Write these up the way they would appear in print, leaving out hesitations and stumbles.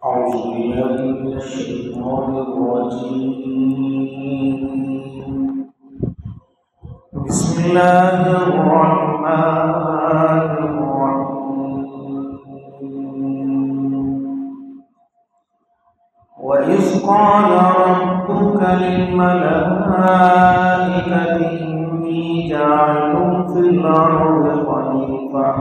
أعوذ بالله من الشيطان الرجيم. بسم الله الرحمن الرحيم. وإذ قال ربك للملائكة إني جاعل في الأرض خليفة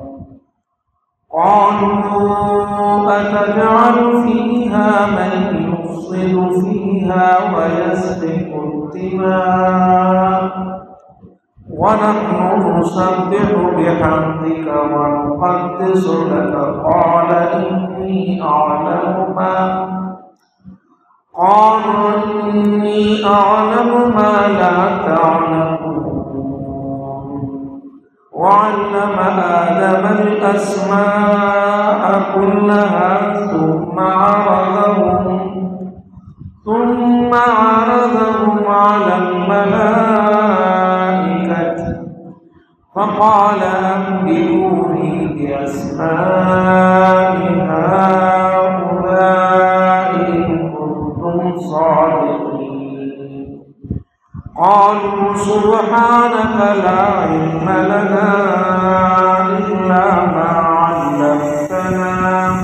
قالوا أتجعل فيها من يفسد فيها ويسفك الدماء ونحن نسبح بحمدك ونقدس لك قال إني أعلم ما لا تعلمون. وعلم آدم الأسماء كلها ثم عرضهم على الملائكة فقال أنبئوني بأسماء هؤلاء إن كنتم صادقين. قالوا سبحانك لا علم لنا إلا ما علمتنا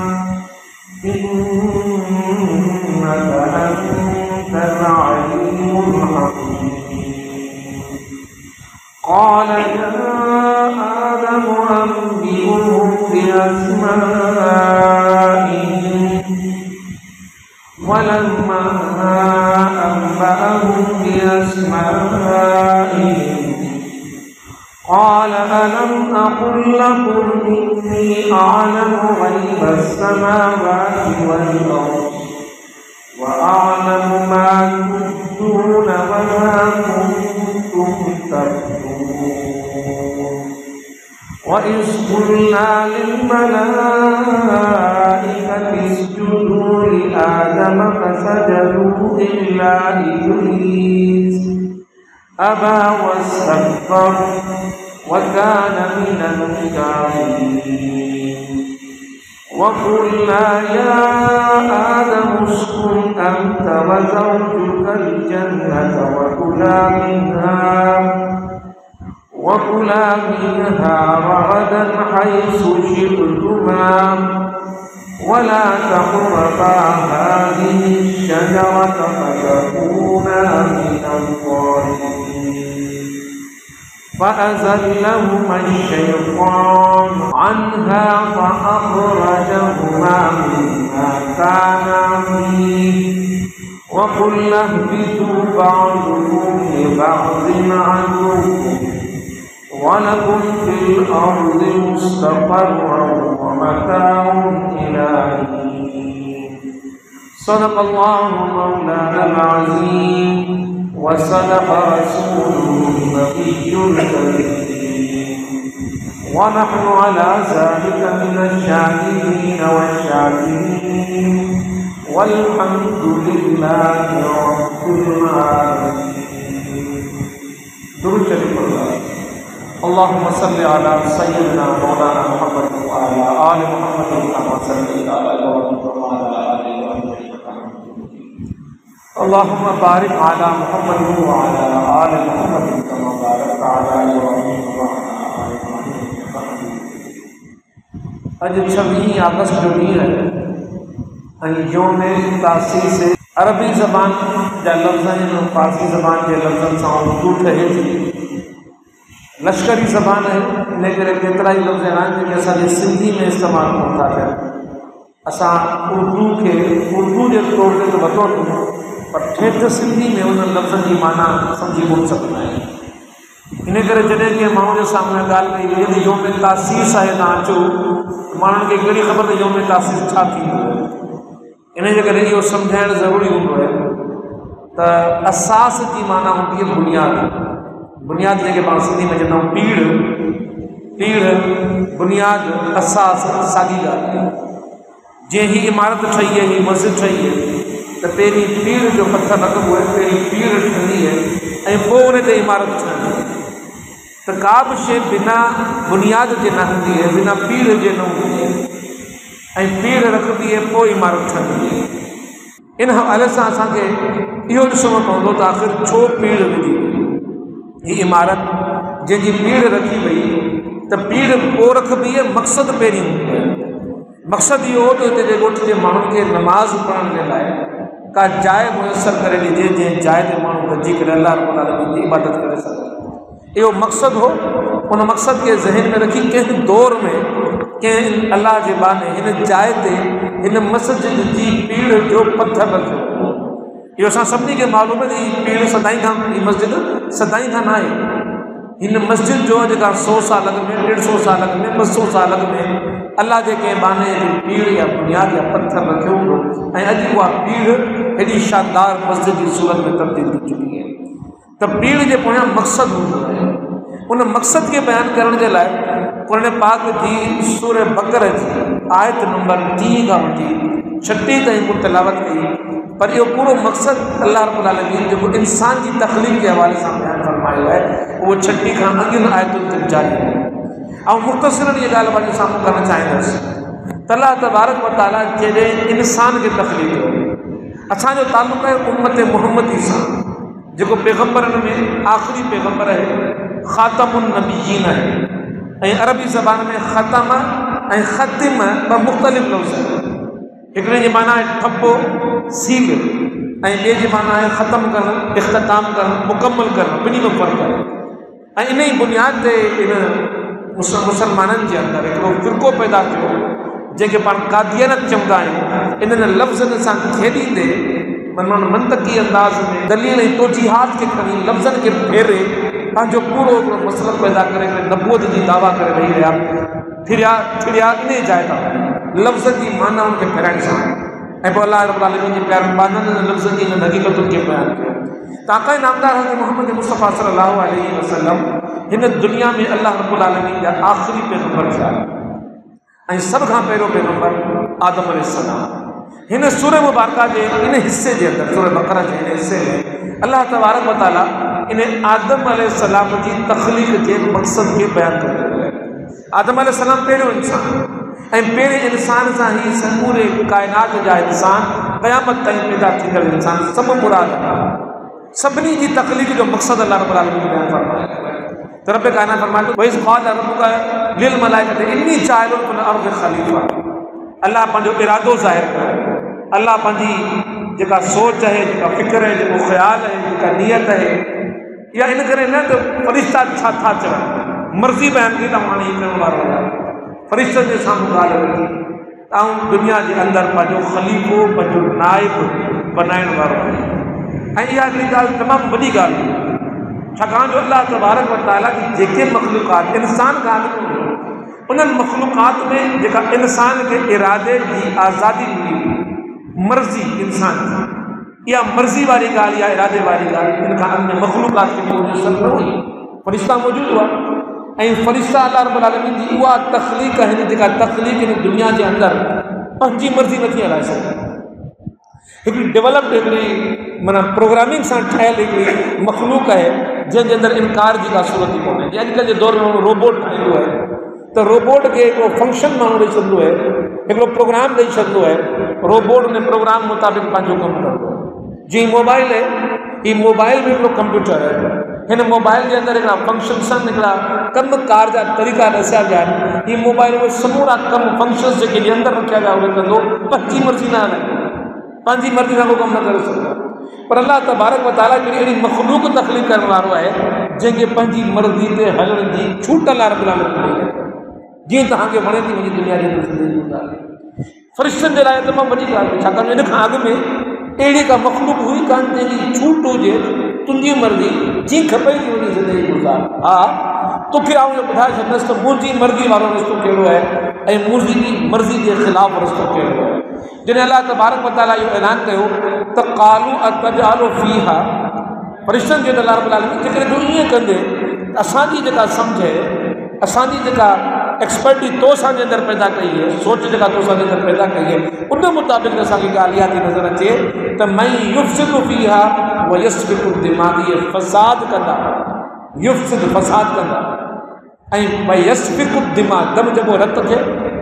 إنك أنت العليم الحكيم. قال يا آدم أنبئهم بأسمائهم ولما أنبأهم بأسمائهم قال ألم أقل لكم إني أعلم غيب السماوات والأرض وأعلم ما تبدون وما كنتم تكتمون. وإذ قلنا للملائكة اسجدوا لآدم فسجدوا إلا إبليس أبى واستكبر وكان من الكافرين. وقلنا يا آدم اسكن أنت وزوجك الجنة وكلا منها رغدا حيث شئتما ولا تقربا هذه الشجرة فتكونا من الظالمين. فأزلهما الشيطان عنها فأخرجهما مما كانا فيه وقلنا اهبطوا بعضكم لبعض عدو ولكم في الأرض مستقر ومتاع إلى حين. صدق الله مولانا العظيم وصدق رسوله النبي الكريم ونحن على ذلك من الشاهدين والشاكرين والحمد لله رب العالمين. درود شريف اللهم صل على سيدنا مولانا محمد وعلى آل محمد كما صليت على إبراهيم وعلى آل إبراهيم. اللهم بارك على محمد وعلى آل محمد كما باركت على إبراهيم وعلى آل إبراهيم. अज 26 अगस्त जो ॾींहुं आहे ऐं योम तासीस अरबी ज़बान जा लफ़्ज़ आहिनि फारसी ज़बान जे लफ़्ज़नि सां उर्दू ठहे थी। लश्करी ज़बान आहे इन करे केतिरा ई लफ़्ज़ आहिनि जेके असांजे सिंधी में इस्तेमालु कोन था थियनि। असां उर्दू खे उर्दू जे तौर ते त वठो पर ठेठ सिंधी में उन लफ़्ज़नि जी माना सम्झी कोन सघंदा आहियूं। इन करे जॾहिं कंहिं माण्हू जे साम्हूं ॻाल्हि कई वई योम तासीस आहे तव्हां अचो माण्हुनि खे कहिड़ी ख़बर त योम तासीस छा थींदो आहे। इन जे करे इहो सम्झाइणु ज़रूरी हूंदो आहे त असास जी माना हूंदी आहे बुनियाद जेके पाण सिंधी में चवंदा आहियूं पीढ़ बुनियाद असास साॻी ॻाल्हि आहे। जीअं ही इमारत ठही आहे ही मस्जिद ठही आहे त पहिरीं पीढ़ जो पथर लॻबो आहे, पहिरीं पीढ़ ठहंदी आहे ऐं पोइ उन ते इमारत ठहंदी आहे। तो का भी शे बिना बुनियाद के न होंगी है, बिना पीढ़ के न होंगी है। ऐं पीढ़ रखबी आहे पोइ इमारत ठहंदी आहे। इन हवाले सां असांखे इहो ॾिसणो पवंदो त आख़िर छो पीढ़ विधी हीअ इमारत जंहिंजी पीढ़ रखी वई, त पीढ़ पोइ रखबी आहे, मक़सदु पहिरीं हूंदो आहे। मक़सदु इहो हो त हिते जे ॻोठ जे माण्हुनि खे नमाज़ पढ़ण जे लाइ का जाइ मुयसरु करे ॾिजे जंहिं जाइ ते माण्हू गॾिजी करे अल्लाह रब्बुल आलमीन जी इबादत करे सघे। इहो मक़सदु हो। उन मक़सद खे ज़हन में रखी कंहिं दौर में कंहिं अल्लाह जे बहाने हिन जाइ ते हिन मस्जिद जी पीढ़ जो पथर रखियो। इहो असां सभिनी खे मालूम आहे त हीअ पीढ़ सदाईं खां, हीअ मस्जिद सदाईं खां न आहे। हिन मस्जिद जो अॼु खां 100 साल में, 150 साल में, 200 साल में अल्लाह जे कंहिं बहाने जी पीढ़ या बुनियाद या पत्थर रखियो हूंदो ऐं अॼु उहा पीढ़ हेॾी शानदार मस्जिद जी सूरत में तब्दील थी चुकी आहे। त पीढ़ जे पोयां मक़सदु हूंदो आहे। उन मक़सद खे बयानु करण जे लाइ क़ुरान पाक जी सूरह बकरह जी आयत नंबर 3 खां वठी 36 ताईं को तिलावत कई। पर इहो पूरो मक़सदु अल्लाह रब्बुल आलमीन जेको इंसान जी तख़लीक़ जे हवाले सां बयानु फरमायो आहे उहो 36 खां अॻियुनि आयतुनि ते जारी आहे। ऐं मुख़्तसिरन इहा ॻाल्हि पंहिंजे साम्हूं करणु चाहींदुसि त अल्लाह तबारक व तआला जॾहिं इंसान खे तख़लीक़ कयो, असांजो तालुक़ु आहे उम्मत मुहम्मदी सां, जेको पैगम्बरनि में आख़िरी पैगम्बर आहे, ख़ातमुन नबिय्यीन आहे। ऐं अरबी ज़बान में ख़तम ऐं ख़तिम ॿ मुख़्तलिफ़ लफ़्ज़ आहिनि। हिकिड़े जी माना आहे ठपो, सील, ऐं ॿिए जी माना आहे ख़तमु करणु, इख़्तिताम करणु, मुकमल करणु। ॿिन्ही में फ़र्क़ु आहे। ऐं इन ई बुनियाद ते इन मुसलमाननि जे अंदरि हिकिड़ो फ़िरक़ो पैदा थियो जंहिंखे पाण कादियानत चवंदा आहियूं। इन्हनि लफ़्ज़नि सां खेॾींदे मंतकी अंदाज़ में दलील ऐं तोजीहात खे खणी लफ़्ज़नि खे फेरे पंहिंजो पूरो हिकिड़ो मसइलो पैदा करे नबूअत जी दावा करे वेही रहिया फिरिया इन जाइ तां लफ़्ज़ जी मानाउनि खे फेराइण सां। ऐं पोइ अल्लाह रब्बुल आलमीन जे प्यारनि बांदनि लफ़्ज़नि जी इन हक़ीक़तुनि खे बयानु कयो। ताक़ा नामदार हज़रत मोहम्मद मुस्तफ़ा सल्लल्लाहु अलैहि वसल्लम हिन दुनिया में अल्लाह रब्बुल आलमीन जा आख़िरी पैगम्बर थिया ऐं सभ खां पहिरियों पैगम्बर आदम अलैहिस्सलाम। हिन सूरह मुबारका जे इन हिस्से जे अंदरि, सूरह बकरा जे हिन हिस्से में अल्लाह तबारक व तआला इन आदम अलैहिस्सलाम जी तख़लीक़ जे मक़सद खे बयानु कंदो आहे। आदम अलैहिस्सलाम पहिरियों इंसान ऐं पहिरें इंसान सां ई समूरे काइनात जा इंसान क़यामत ताईं पैदा थींदड़ इंसान सभु मुराद सभिनी जी तख़लीक़ जो मक़सदु अल्लाह रब्बुल आलमीन बयानु फरमायो आहे। त रब काइनात फरमायो वइज़ क़ाल रब्बुका लिल मलाइकति इन्नी जाइलुन फिल अर्ज़ि ख़लीफ़ा। अल्लाह पंहिंजो इरादो ज़ाहिर कयो। अल्लाह पंहिंजी जेका सोच आहे, जेका फ़िक्र आहे, जेको ख़्यालु आहे, जेका नियत आहे, इहा इन करे न त फ़रिश्ता छा था चवनि, मर्ज़ी बयानु कई त हाणे हीअ करण वारो आहे। फ़रिश्तनि जे साम्हूं ॻाल्हि रखी ऐं दुनिया जे अंदरि पंहिंजो ख़लीफ़ो, पंहिंजो नाइब बनाइण वारो आहे। ऐं इहा हिकिड़ी ॻाल्हि तमामु वॾी ॻाल्हि हुई, छाकाणि जो अल्लाह तबारक व तआला जी जेके मख़लूक़ात इंसान खां अॻु उन्हनि मख़लूक़ात में जेका इंसान खे इरादे जी आज़ादी मिली, मर्ज़ी इंसान जी, इहा मर्ज़ी वारी ॻाल्हि, इहा इरादे वारी ॻाल्हि इन खां अॻु मख़लूक़ात खे मुयसरु न हुई। फ़रिश्ता मौजूदु हुआ ऐं फ़रिश्ता अल्लाह रब्बुल आलमीन जी उहा तख़लीक़ आहिनि जेका तख़लीक़ हिन दुनिया जे अंदरि पंहिंजी मर्ज़ी नथी हलाए सघे। हिकिड़ी डेवलप्ड हिकिड़ी माना प्रोग्रामिंग सां ठहियलु हिकिड़ी मख़लूक़ आहे जंहिंजे अंदरि इनकार जी का सूरत ई कोन्हे। अॼुकल्ह जे दौर में माण्हू रोबोट ठाहींदो आहे त रोबोट खे हिकिड़ो फंक्शन माण्हू ॾेई छॾींदो आहे, हिकिड़ो प्रोग्राम ॾेई छॾींदो आहे। रोबोट उन प्रोग्राम मुताबिक़ पंहिंजो कमु कंदो आहे। जीअं मोबाइल आहे, हीअ मोबाइल में हिकिड़ो कंप्यूटर आहे। हिन मोबाइल जे अंदरि हिकिड़ा फंक्शन्स आहिनि, हिकिड़ा कम कार जा तरीक़ा दसिया विया आहिनि। हीअ मोबाइल में समूरा कम फंक्शन्स जेके जे अंदरि रखिया विया उहे कंदो, पंहिंजी मर्ज़ी न हलाईंदो, पंहिंजी मर्ज़ी सां को कमु न करे सघंदो। पर अल्लाह तबारक व तआला हिकिड़ी अहिड़ी मख़लूक़ तख़लीक़ करण वारो आहे जंहिंखे पंहिंजी मर्ज़ी ते हलण जी छूट अल्लाह रब्बुल आलमीन ॾिनी आहे। जीअं तव्हांखे वणे थी वञे दुनिया जे अंदरि ज़िंदगी गुज़ारे। फ़रिश्तनि जे लाइ तमामु वॾी ॻाल्हि हुई, छाकाणि इन खां अॻु में अहिड़ी का मख़लूक़ हुई कान जंहिंजी छूट हुजे, तुंहिंजी मर्ज़ी जीअं खपे थी वञी ज़िंदगी गुज़ार। हा, तोखे आउं इहो ॿुधाए छॾंदुसि त मुंहिंजी मर्ज़ी वारो रस्तो कहिड़ो आहे ऐं मुंहिंजी मर्ज़ी जे ख़िलाफ़ु रस्तो कहिड़ो आहे। जॾहिं अल्लाह तबारक व तआला इहो ऐलान कयो त क़ालू अतजअलु फ़ीहा, फ़रिश्तनि खे अल्लाह रब्बुल आलमीन जेकॾहिं तूं ईअं कंदे त असांजी जेका सम्झ आहे, असांजी जेका एक्सपर्टी तो असांजे अंदरि पैदा कई आहे, सोच जेका तो असांजे अंदरि पैदा कई आहे, उन मुताबिक़ असांखे ॻाल्हि इहा थी नज़र अचे त मई युफ़्सिदु फ़ीहा व यस्फ़िकु दिमाग़, इहे फ़साद कंदा, युफ़्सिद फ़साद कंदा ऐं भई यस्फ़िकु दिमाग़, दम जेको रत खे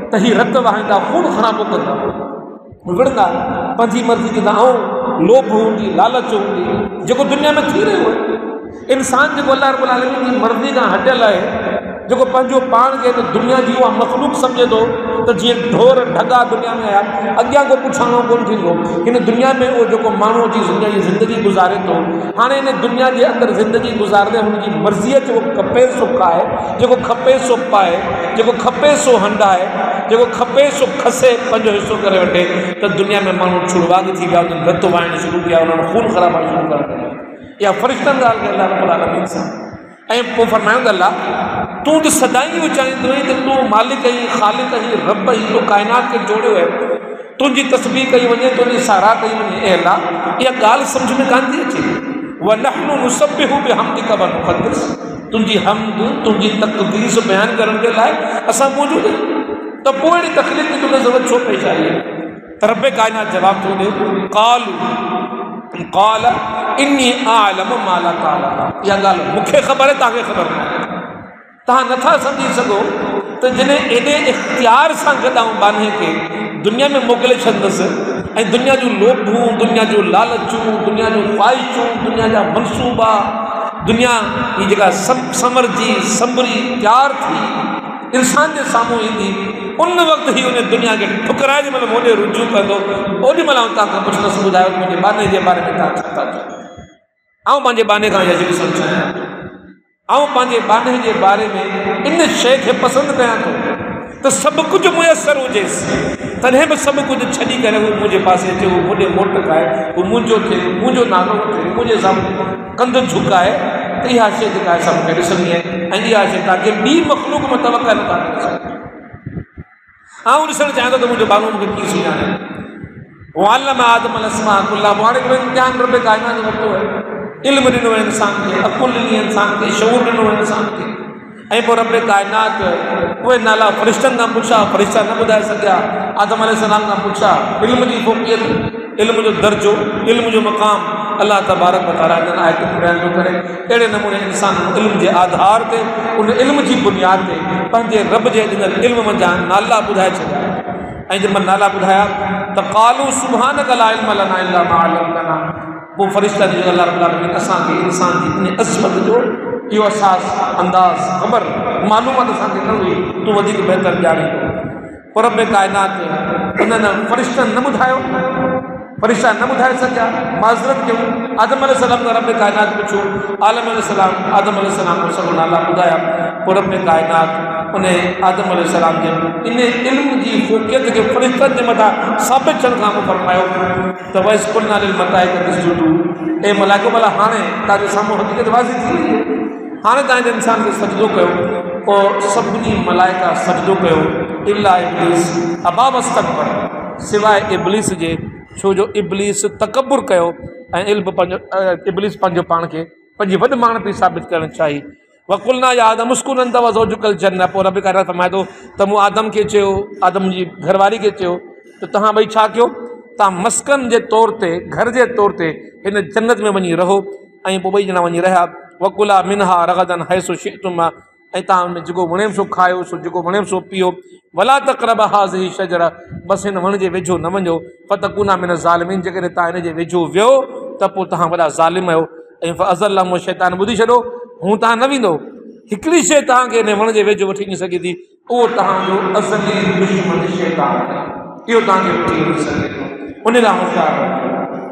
त ही रत वहाईंदा, खून ख़राबो कंदा, विड़ंदा, पंहिंजी मर्ज़ी कंदा। ऐं लोभ हूंदी, लालच हूंदी, जेको दुनिया में थी रहियो आहे। इंसान जेको अल्लाह रब्बुल आलमीन जी मर्ज़ी खां हटियल आहे, जेको पंहिंजो पाण खे त दुनिया जी उहा मख़लूक सम्झे थो त जीअं ढोर ढगा दुनिया में आया, अॻियां को पुछाणो कोन थींदो। हिन दुनिया में उहो जेको माण्हू जी दुनिया जी ज़िंदगी गुज़ारे थो, हाणे हिन दुनिया जे अंदरि ज़िंदगी गुज़ारंदे हुनजी मर्ज़ीअ जो खपे सो खाए, जेको खपे सो पाए, जेको खपे सो हंडाए, जेको खपे सो खसे, पंहिंजो हिसो करे वठे। त दुनिया में माण्हू छुड़वाग थी विया, उन्हनि रत वाइण शुरू कया, उन्हनि खून ख़राब शुरू करे इहा फ़रिश्तनि ॻाल्हि कई अल्लाह रब्बुल आलमीन सां। ऐं पोइ फरमायूं त अल्लाह तूं त सदाईं वीचारींदो आहीं त तूं मालिक आहीं, ख़ालिक आहीं, रब आहीं, तूं काइनात खे जोड़ियो आहे, तुंहिंजी तस्बीह कई वञे, तुंहिंजी साराह कई वञे। ऐं अल्लाह इहा ॻाल्हि सम्झ में कान थी अचे। वनहनु नुसब्बिहु बिहम्दिका व नुक़द्दिस, तुंहिंजी हमद, तुंहिंजी तक़दीस बयानु करण जे लाइ असां मौजूद आहियूं। त पोइ अहिड़ी तकलीफ़ की तोखे ज़रूरत छो पेश आई? त रब काइनात जवाबु थो ॾे, क़ाल इन्नी आलम मा ला तालमून। इहा ॻाल्हि मूंखे ख़बर आहे, तव्हांखे ख़बर नाहे। तव्हां नथा सम्झी सघो त जॾहिं एॾे इख़्तियार सां गॾु बाने खे दुनिया में मोकिले छॾंदुसि ऐं दुनिया जूं लोभूं, दुनिया जूं लालचूं, दुनिया जूं ख़्वाहिशूं, दुनिया जा मनसूबा, दुनिया जी जेका समरजी संभरी तयारु थी इंसान जे साम्हूं ईंदी, उन वक़्तु ई उन दुनिया खे ठुकराए जेमहिल मोॾे रुजू कंदो, ओॾी महिल आउं तव्हांखां पुछंदुसि, ॿुधायो मुंहिंजे बाने जे बारे में तव्हां छा था चओ? आउं पंहिंजे बाने खां इहा ॾिसणु चाहियां, आउं पंहिंजे बाने जे बारे में इन शइ खे पसंदि कयां थो त सभु कुझु मुयसरु हुजेसि, तॾहिं बि सभु कुझु छॾी करे हू मुंहिंजे पासे अचे, हू मुंहिंजे मोट खाए, हू मुंहिंजो थिए, मुंहिंजो नालो वठे, मुंहिंजे साम्हूं कंधु झुकाए। त इहा शइ जेका आहे सभु खे ॾिसणी आहे ऐं इहा शइ तव्हांखे ॿी मख़लूक में तवक़ा न था करे सघो। आउं ॾिसणु चाहियां थो त मुंहिंजो बानो मूंखे कीअं सुञाणे। वअल्लम आदम अल-अस्माअ कुल्लहा, हाणे इम्तिहान रब काइनात वरितो आहे, इल्मु ॾिनो आहे इंसान खे, अक़ुल ॾिनी आहे इंसान खे, शऊर ॾिनो आहे इंसान खे। ऐं पोइ रब काइनात उहे नाला फ़रिश्तनि खां पुछा, फ़रिश्ता न ॿुधाए सघिया। आदम अलैहिस्सलाम खां पुछा, इल्म जी फ़ोक़ियत, इल्म जो दर्जो, इल्म जो मक़ाम अल्लाह तबारक व तआला हिननि आयतुनि में बयानु थो करे। अहिड़े नमूने इंसान इल्म जे आधार ते, उन इल्म जी बुनियाद ते पंहिंजे रब जे ॾिनल इल्म मंझां नाला ॿुधाए छॾिया। ऐं जंहिं महिल नाला ॿुधाया त क़ालू सुब्हानक ला इल्म लना इल्ला मा अल्लमतना, पोइ फ़रिश्ता जी अल्लाह रब्बुल आलमीन असांखे इंसान जी इन अज़मत जो इहो अहसास, अंदाज़, ख़बर, मालूमात असांखे न हुई, तूं वधीक बहितर ॼाणी। पोइ रब काइनात उन्हनि फ़रिश्तनि न ॿुधायो, फ़रिश्ता न ॿुधाए सघिया, माज़रत कयूं। आदम अलैहिस्सलाम खां रब काइनात पुछो, आदम अलैहिस्सलाम को सभु नाला ॿुधाया। पोइ रब काइनात उन आदम अलैहिस्सलाम जे इन इल्म जी फ़ोक़ियत खे फ़रिश्तनि जे मथां साबित थियण खां पोइ फरमायो त वइज़ क़ुलना लिल मलाइकति इसजुदू, ए मलाइको भला हाणे तव्हांजे साम्हूं हक़ीक़त वाज़ी थी वई, हाणे तव्हांजे इंसान खे सजदो कयो। पोइ सभिनी मलाइका सजदो कयो इल्ला इब्लीस अबा वस्तकबर, सवाइ इब्लीस जे, छो जो इब्लीस तकबुर कयो ऐं इब्लीस पंहिंजो पाण खे पंहिंजी वॾमाण पई साबित करणु चाही। वकुलना या आदम उस्कुन अंत व ज़ौजुकल जन्नह, पोइ रब काइनात फरमाए थो त मूं आदम खे चयो, आदम जी घरवारी खे चयो त तव्हां ॿई छा कयो, तव्हां मस्कन जे तौर ते, घर जे तौर ते हिन जन्नत में वञी रहो। ऐं पोइ ॿई ॼणा वञी रहिया। वकुला मिनहा रगदन हैसु शिअ्तुम, ऐं तव्हां हुन जेको वणेव सो खायो, सो जेको वणेव सो पीओ। वला तक़रब हाज़िही शजरा, बसि हिन वण जे वेझो न वञो। फतकुना मिन ज़ालिमीन, जेकॾहिं तव्हां हिन जे वेझो वियो त पोइ तव्हां वॾा ज़ालिम आहियो। ऐं फअज़लहु शैतान, ॿुधी छॾो, हू तव्हां न वेंदो। हिकिड़ी शइ तव्हांखे हिन वण जे वेझो वठी वञी सघे थी, उहो तव्हांजो अज़ली दुश्मन शैतान आहे, इहो तव्हांखे वठी वञी सघे थो, उन लाइ होशियारु रहिजो।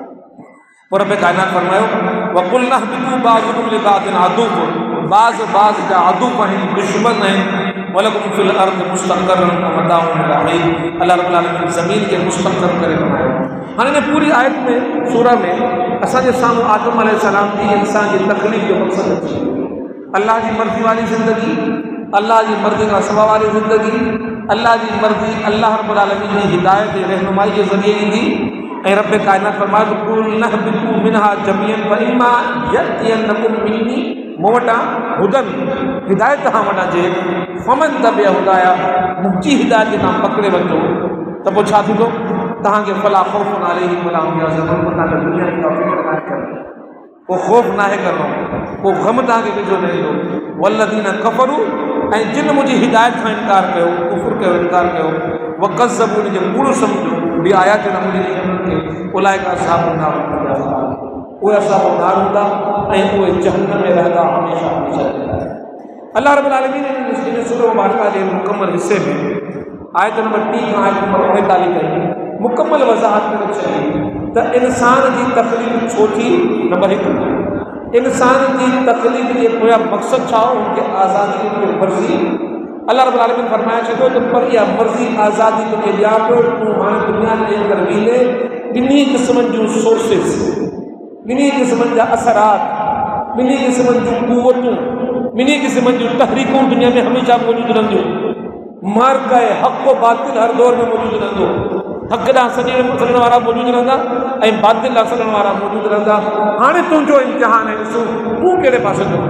पोइ रब काइनात फरमायो वकुलना हबितू बाज़ुकुम लिबादिन अदुव्वुन, बाज़ जा अदुव आहिनि, दुश्मन आहिनि। वलकुम फिल अर्द मुस्तक़ररुन व मताउन इला हीन, अल्लाह रब्बुल आलमीन ज़मीन खे मुस्तक़र करे बनायो। हाणे हिन पूरी आयत में, सूरा में असांजे साम्हूं आदम अलैहिस्सलाम जी इंसान जी तकलीफ़ जो मक़सदु अची वियो। अल्लाह जी मर्ज़ी वारी ज़िंदगी, अल्लाह जी मर्ज़ी खां सवा वारी ज़िंदगी, अल्लाह जी मर्ज़ी अल्लाह रब्बुल आलमीन जी हिदायत ऐं रहनुमाई जे ज़रिए ईंदी। ऐं रब काइनात फरमायो कुल नहबितू मिनहा जमीअन व इम्मा यअतियन्नकुम मिन्नी, मूं वटां हुदन हिदायत तव्हां वटां जे, फमन तबिअ हुदाया, मुंहिंजी हिदायत खे तव्हां पकिड़े वठो त पोइ छा थींदो, तव्हांखे फला ख़ौफ़ुन अलैहिम वला हुम यहज़नून, तव्हांखे दुनिया जी का फ़िक्र नाहे करणी, को ख़ौफ़ नाहे करिणो, को ग़म तव्हांखे वेझो न ईंदो। वल्लज़ीना कफ़रू ऐं जिन मुंहिंजी हिदायत खां इनकार कयो, कुफुर कयो, इनकार कयो, वक़ज़्ज़बू जे कूड़ सम्झो बि आयात न मुंहिंजी खे उलाइका असहाबुन नार, उहे असहाबुन नार हूंदा ऐं उहे जहन्नम में रहंदा हमेशह हमेशह। अल्लाह रब्बुल आलमीन ने सूरह मुबारका जे मुकम्मल हिस्से में आयत नंबर 3 खां आयत नंबर 45 ताईं मुकम्मल वज़ाहत करे छॾी त इंसान जी तकलीफ़ छो थी। नंबर 1, इंसान जी तकलीफ़ जे पोयां मक़सदु छा हो, उनखे आज़ादी, उनखे मर्ज़ी। अल्लाह रब्बुल आलमीन फरमाए छॾियो त पर इहा मर्ज़ी आज़ादी तोखे ॾियां पियो, तूं हाणे दुनिया जे अंदरि वीले ॿिन्ही क़िस्मनि जूं सोर्सिस, ॿिन्ही क़िस्मनि जा असरात, ॿिन्ही क़िस्मनि जूं क़ुवतूं, ॿिन्ही क़िस्मनि जूं तहरीकूं दुनिया में हमेशह मौजूदु रहंदियूं। मार्ग आहे हक़ बातिल हर दौर में मौजूदु रहंदो। हक़ ॾांहुं सॾण वारा मौजूदु रहंदा ऐं बातिल ॾांहुं सॾण वारा मौजूदु रहंदा। हाणे तुंहिंजो इम्तिहान आहे, ॾिसो तूं कहिड़े पासे थो।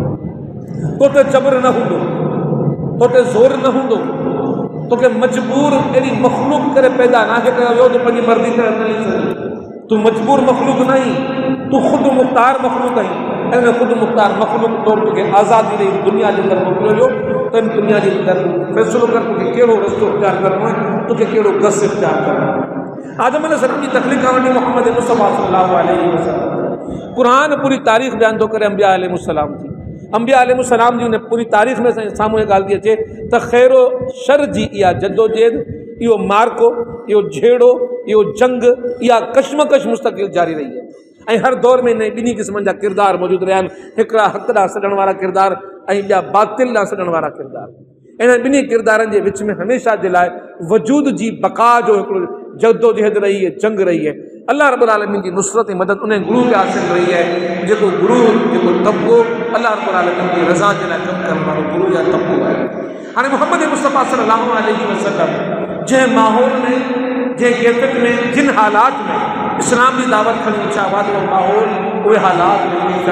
तो ते जबर न हूंदो, तो ते ज़ोर न हूंदो, तोखे मजबूर अहिड़ी मख़लूक करे पैदा नाहे कयो वियो त पंहिंजी मर्ज़ी करे न हली सघे। तूं मजबूर मख़लूक न आहीं, तूं ख़ुदि मुख़्तार मख़लूक आहीं। ऐं ख़ुदि मुख़्तार मख़लूक तौरु तोखे आज़ादी ॾेई दुनिया जे अंदरि मोकिलियो वियो त इन दुनिया जे अंदरि फ़ैसिलो कर तोखे कहिड़ो रस्तो इख़्तियार करिणो आहे, तोखे कहिड़ो गस इख़्तियार करिणो आहे। आदम अलैहिस्सलाम जी तख़लीक़ खां वठी मोहम्मद मुस्तफ़ा सल्लल्लाहु अलैहि वसल्लम क़ुरान पूरी तारीख़ बयान थो करे अंबिया अलैहिस्सलाम जी। अंबिया अलैहिस्सलाम जी उन पूरी तारीख़ में साम्हूं इहा ॻाल्हि थी अचे त ख़ैरो शर जी इहा जद्दोजहद, इहो मार्को, इहो झेड़ो, इहो जंग, इहा कशमकश मुस्तक़िल जारी रही है। ऐं हर दौर में इन ॿिन्ही क़िस्मनि जा किरदार मौजूदु रहिया आहिनि। हिकिड़ा हक़ ॾांहुं सॾण वारा किरदार ऐं ॿिया बातिल ॾांहुं सॾण वारा किरदार। इन ॿिन्ही किरदारनि जे विच में हमेशह जे लाइ वजूद जी बका जो हिकिड़ो जद्दोजहद रही है, जंग रही है। अल्लाह रब्बुल आलमीन जी नुसरत ऐं मदद उन गुरू खे हासिल रही है जेको गुरू, जेको तबको अल्लाह रब्बुल आलमीन जी रज़ा जे लाइ कमु करण वारो गुरू या तबको आहे। हाणे मोहम्मद मुस्तफ़ा सल्लल्लाहु अलैहि वसल्लम जंहिं माहौल में, जंहिं कैफ़ियत में, जिन हालात में इस्लाम जी दावत खणी अचा बाद उहो माहौल, उहे हालात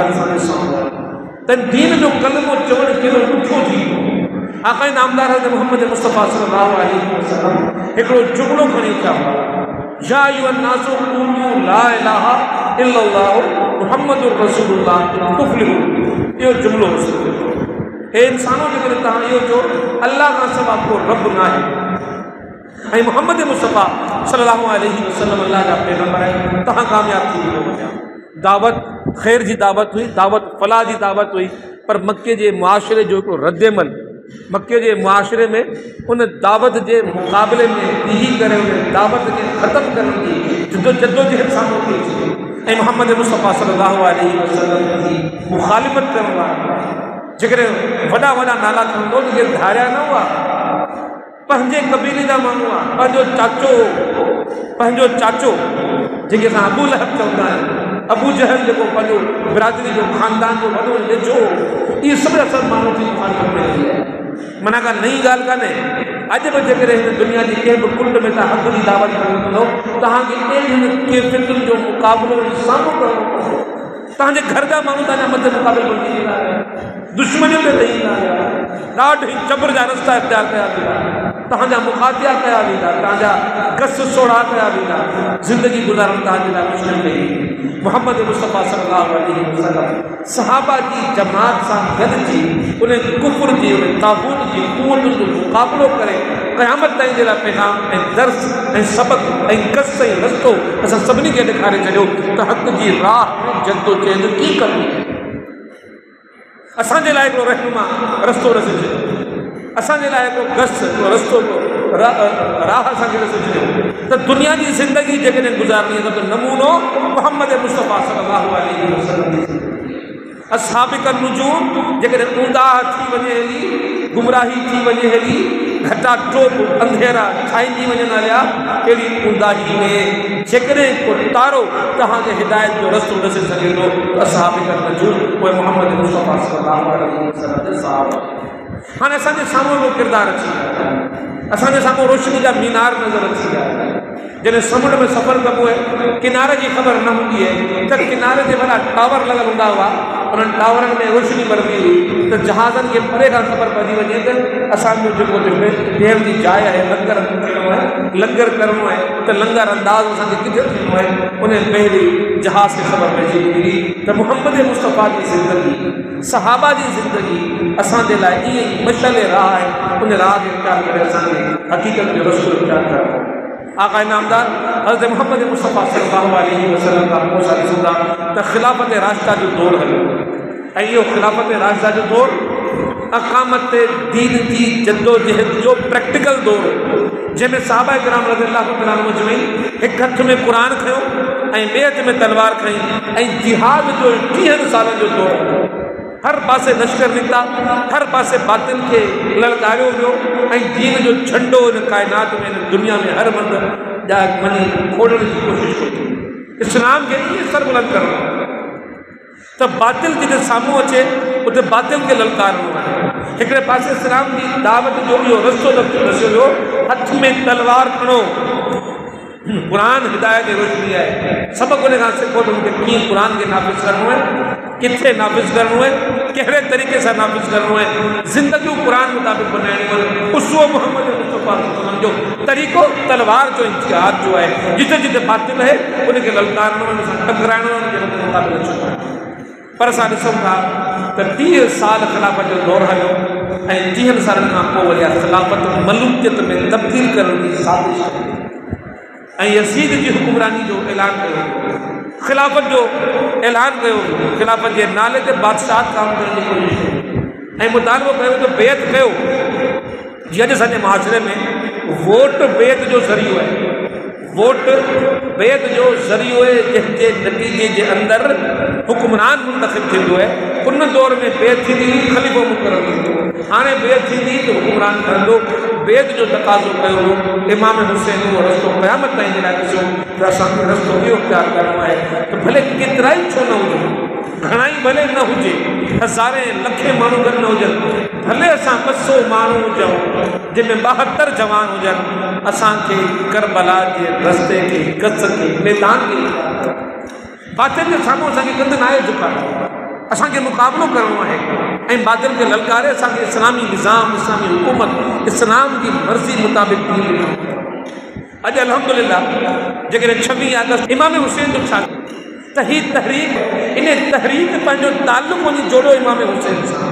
त दीन जो कलमो चवणु केॾो ॾुखियो थी वियो। आक़ाए नामदार हज़रत मोहम्मद मुस्तफ़ा सल्लल्लाहु अलैहि वसल्लम हिकिड़ो जुमिलो खणी अचा, या अय्युहन नासु क़ूलू ला इलाहा इल्लल्लाहु मुहम्मदुर रसूलुल्लाह तुफ़्लिहू। इहो जुमिलो हे इंसानों जे करे तव्हां इहो जो अल्लाह खां सवाइ को रब न आहे ऐं मोहम्मद मुस्तफ़ा सल्लल्लाहु अलैहि वसल्लम अल्लाह जा पैगंबर आहिनि, तव्हां कामयाब थी वियो। दावत ख़ैर जी दावत हुई, दावत फलाह जी दावत हुई, पर मके जे मुआशिरे जो हिकिड़ो रद्दमल, मके जे मुआशिरे में उन दावत जे मुक़ाबले में बीही करे उन दावत खे ख़तमु करण जी जद्दोजहद साम्हूं थी अचे ऐं मोहम्मद मुस्तफ़ा सल्लल्लाहु अलैहि वसल्लम जी मुख़ालिफ़त करण वारा जेकॾहिं वॾा वॾा नाला खणंदो जेके धारिया न हुआ, पंहिंजे कबीले जा माण्हू हुआ, पंहिंजो चाचो जेके असां अबू लहब चवंदा आहियूं, अबू जहल जेको पंहिंजो बिरादरी जो ख़ानदान जो वॾो वेझो, इहे सभु असां माण्हू जी मुखालिफ़त में रही आहे। माना का नई ॻाल्हि कान्हे। अॼु बि जेकॾहिं हिन दुनिया जी कंहिं बि कुंड में तव्हां हक़ जी दावत खणी वञो, तव्हांखे अहिड़ियुनि कैफ़ियतुनि जो मुक़ाबिलो साम्हूं करिणो पवंदो। तव्हांजे घर जा माण्हू तव्हांजा मथे मुक़ाबिल बणिजी वेंदा आहिनि, दुश्मनियूं ते ॾेई ईंदा आहिनि, ॾाढी जबर जा रस्ता इख़्तियार कया वेंदा, तव्हांजा मुखातिया कया वेंदा, तव्हांजा गस सोढ़ा कया वेंदा, ज़िंदगी गुज़ारण तव्हांजे लाइ मुश्किल कई। मोहम्मद मुस्तफ़ा सल्लल्लाहु अलैहि वसल्लम सहाबा जी जमात सां गॾिजी उन कुफ़र जी, उन तागूत जी क़ुवतुनि जो मुक़ाबिलो करे क़यामत ताईं जे लाइ पैगाम ऐं दर्स ऐं सबक़ ऐं गस ऐं रस्तो असां सभिनी खे ॾेखारे छॾियो त हक़ जी राह में जद्दोजहद कीअं करणी आहे। असांजे लाइ हिकिड़ो रहनुमा रस्तो रसी छॾियो, असांजे लाइ हिकिड़ो गस, हिकिड़ो रस्तो, राह असांखे रसी छॾियो त दुनिया जी ज़िंदगी जेकॾहिं गुज़ारणी आहे त नमूनो मोहम्मद मुस्तफ़ा सल्लल्लाहु अलैहि वसल्लम असहाबिक नुजूम जेकॾहिं ऊंदाह थी वञे हली, गुमराही थी वञे हली, घटा टोप अंधेरा छाइजी वञनि हलिया, अहिड़ी ऊंदाही में जेकॾहिं को तारो तव्हांखे हिदायत जो रस्तो ॾसे सघे थो त असहाबिक नुजूम उहे मोहम्मद मुस्तफ़ा सल्लल्लाहु अलैहि वसल्लम जा सहाबा। हाणे असांजे साम्हूं उहो किरदारु अची वियो आहे, असांजे साम्हूं रोशनी जा मीनार नज़र अची विया आहिनि। जॾहिं समुंड में सफ़र कबो आहे, किनारे जी ख़बर न हूंदी आहे त किनारे ते वॾा टावर लॻल हूंदा हुआ, उन्हनि टावरनि में रोशनी बरंदी हुई त जहाज़नि खे परे खां ख़बर पइजी वञे त असांजो जेको ॾियण जी जाइ आहे, लंगर करणो है, लंगर करणो है, त लंगर अंदाज़ असांखे किथे थियणो आहे। उन पहिरीं जहाज़ खे ख़बर पइजी मिली त मुहम्मद मुस्तफ़ा जी ज़िंदगी, सहाबा जी ज़िंदगी असांजे लाइ ईअं ई मशल राह आहे। उन राह खे इख्तियार करे असांखे हक़ीक़त जो रस्तो इख्तियार करणो आहे। आका इनामदार हज़रत मुहम्मद मुस्तफ़ा सल्लल्लाहु अलैहि वसल्लम खां पोइ असां ॾिसूं था त ख़िलाफ़त राशिदा जो दौरु हलियो ऐं इहो ख़िलाफ़त राशिदा जो दौरु अक़ामत दीन जी जद्दोजहद जो प्रैक्टिकल दौरु, जंहिंमें साहबा किराम रज़ियल्लाहु तआला अन्हुम अजमईन हिकु हथ में क़ुरान खयो ऐं ॿिए हथ में तलवार खई ऐं जिहाद जो 30 सालनि जो दौरु। हर पासे लश्कर निकिता, हर पासे बातिल खे ललकारियो वियो ऐं दीन जो झंडो इन काइनात में, इन दुनिया में हर मंद वञी खोलण जी कोशिशि कई। इस्लाम खे ईअं सरबुलंद करणो त बातिल जिते साम्हूं अचे उते बातिल खे ललकारणो आहे। हिकिड़े पासे इस्लाम जी दावत जो इहो रस्तो रसियो वियो, हथ में तलवार खणो। क़ुरान हिदायत जी रोशनी आहे। सबक़ उन खां सिखो त मूंखे कीअं क़ुरान खे नाफ़िज़ करणो आहे, किथे नाफ़िज़ करणो आहे, कहिड़े तरीक़े सां नाफ़िज़ करणो आहे। ज़िंदगियूं क़ुरान मुताबिक़ बनाइणियूं आहिनि। उसवो मुहम्मद मुस्तफ़ा जो तरीक़ो तलवार जो जिहाद जो आहे। जिते जिते बातिल आहे उनखे ललकारणो, उन सां टकराइणो, उनखे मुताबिक़ अचिणो आहे। पर असां ॾिसूं था त 30 साल ख़िलाफ़त जो दौरु हलियो ऐं 30 सालनि खां पोइ वरी ख़िलाफ़त मलूकियत में तब्दील करण जी साज़िश कई ऐं यज़ीद जी हुकुमरानी जो ऐलान कयो, ख़िलाफ़त जो ऐलान कयो, ख़िलाफ़त जे नाले ते बादशाह काम करण जी कोशिशि कई ऐं मुतालबो कयो त बेत कयो। जीअं अॼु असांजे मुआशिरे में वोट बेत जो ज़रियो आहे। वोट बेत जो ज़रियो आहे, जंहिंजे नतीजे जे अंदरि हुकुमरान मुंतख़िब थींदो आहे। उन दौर में बेत थींदी हुई, ख़लीफ़ो मुक़ररु थींदो। हाणे बेत थींदी त हुकुमरान ठहंदो। बेत जो तक़ाज़ो कयो हो इमाम हुसैन उहो रस्तो क़यामत ताईं जे लाइ ॾिसो त असांखे रस्तो इहो इख्तियार करणो आहे त भले केतिरा ई छो न हुजनि, घणा ई भले न हुजे, हज़ारे लखे माण्हू गॾु न हुजनि, भले असां 200 माण्हू हुजूं जंहिंमें 72 जवान हुजनि, असांखे करबला जे रस्ते खे, गज़ खे, मैदान खे बातिल जे साम्हूं असांखे कंध न आहे झुकाइणो, असांखे मुक़ाबिलो करणो आहे ऐं बातिल खे ललकारे असांखे इस्लामी निज़ाम, इस्लामी हुकूमत, इस्लाम जी मर्ज़ी मुताबिक़ दीन ॾिनो। अॼु अल्हम्दुलिल्लाह जेकॾहिं 26 अगस्त इमाम हुसैन जो छा त ही तहरीक, इन तहरीक पंहिंजो ताल्लुक़ वञी जोड़ियो इमाम हुसैन सां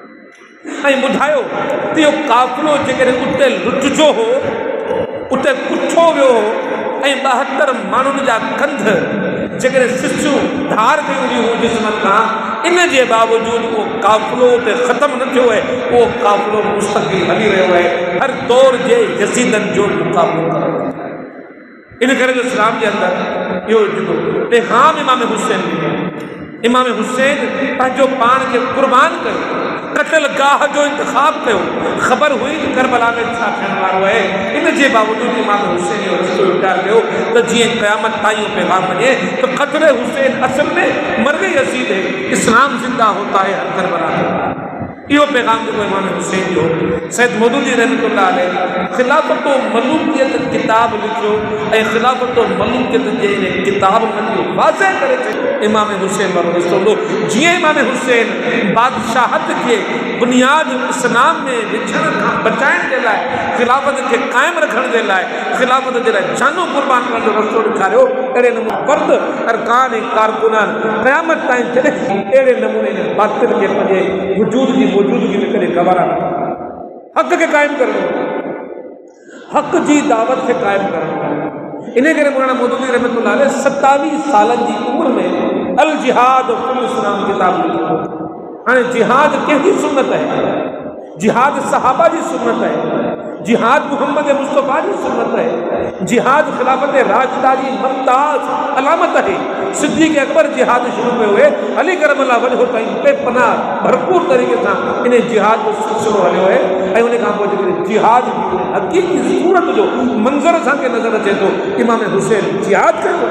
ऐं ॿुधायो त इहो क़ाफ़िलो जेकॾहिं उते लुटिजो हो, उते कुठो वियो हो ऐं 72 माण्हुनि जा कंध जेकॾहिं सिसूं धार कयूं वियूं जिस्मनि खां, इन जे बावजूदि उहो क़ाफ़िलो उते ख़तमु न थियो आहे। उहो क़ाफ़िलो मुस्तक़िल हली रहियो आहे, हर दौर जे यज़ीदनि जो मुक़ाबिलो करणो आहे। इन करे जो इस्लाम जे अंदरि इहो जेको पैगाम इमाम हुसैन ॾिनो, इमाम हुसैन पंहिंजो पाण खे क़ुर्बान कयो, कतल गाह जो इंतिखाब कयो। ख़बर हुई त करबला में छा थियण वारो आहे, इन जे बावजूदि इमाम हुसैन इहो रस्तो इख्तियार कयो त जीअं क़यामत ताईं इहो पैगाम वञे त क़त्ल हुसैन असल में मर्द यज़ीद है, इस्लाम ज़िंदा होता है हर करबला में। इहो पैगाम जेको इमाम हुसैन जो सैयद मौदूदी रहमतुल्लाह अलैह ख़िलाफ़त मलूकियत किताब लिखियो ऐं ख़िलाफ़त मलूकियत जे इन किताब में वाज़ह करे चयो इमाम हुसैन वारो रस्तो हूंदो। जीअं इमाम हुसैन बादशाहत खे बुनियाद इस्लाम में विझण खां बचाइण जे लाइ, ख़िलाफ़त खे क़ाइमु रखण जे लाइ, ख़िलाफ़त जे लाइ जानू क़ुर्बान करण जो रस्तो ॾेखारियो, अहिड़े नमूने फ़र्द अरकान ऐं कारकुनान क़यामत ताईं जॾहिं अहिड़े नमूने बातिल खे पंहिंजे वजूद जी मौजूदगी में कॾहिं गवारा न हक़ खे क़ाइमु करणो, हक़ जी दावत खे क़ाइमु करणो। इन करे मौलाना मौदूदी रहमतुल्लाह अलैह 27 सालनि जी उमिरि में अल जिहाद फिल इस्लाम किताब लिखियो। हाणे जिहाद कंहिंजी सुन्नत आहे? जिहाद सहाबा जी सुन्नत आहे, जिहाद मुहम्मद मुस्तफ़ा जी सुन्नत है, जिहाद ख़िलाफ़त राशिदा जी मुमताज़ अलामत है। सिद्दीक़ अकबर जिहाद शुरू कयो हुए, अली करमल्ला वजह ताईं बेपनाह भरपूर तरीक़े सां इन जिहाद जो सिलसिलो हलियो है ऐं उन खां पोइ जेकॾहिं जिहाद जी हक़ीक़ी सूरत जो मंज़र असांखे नज़र अचे थो, इमाम हुसैन जिहाद कयो।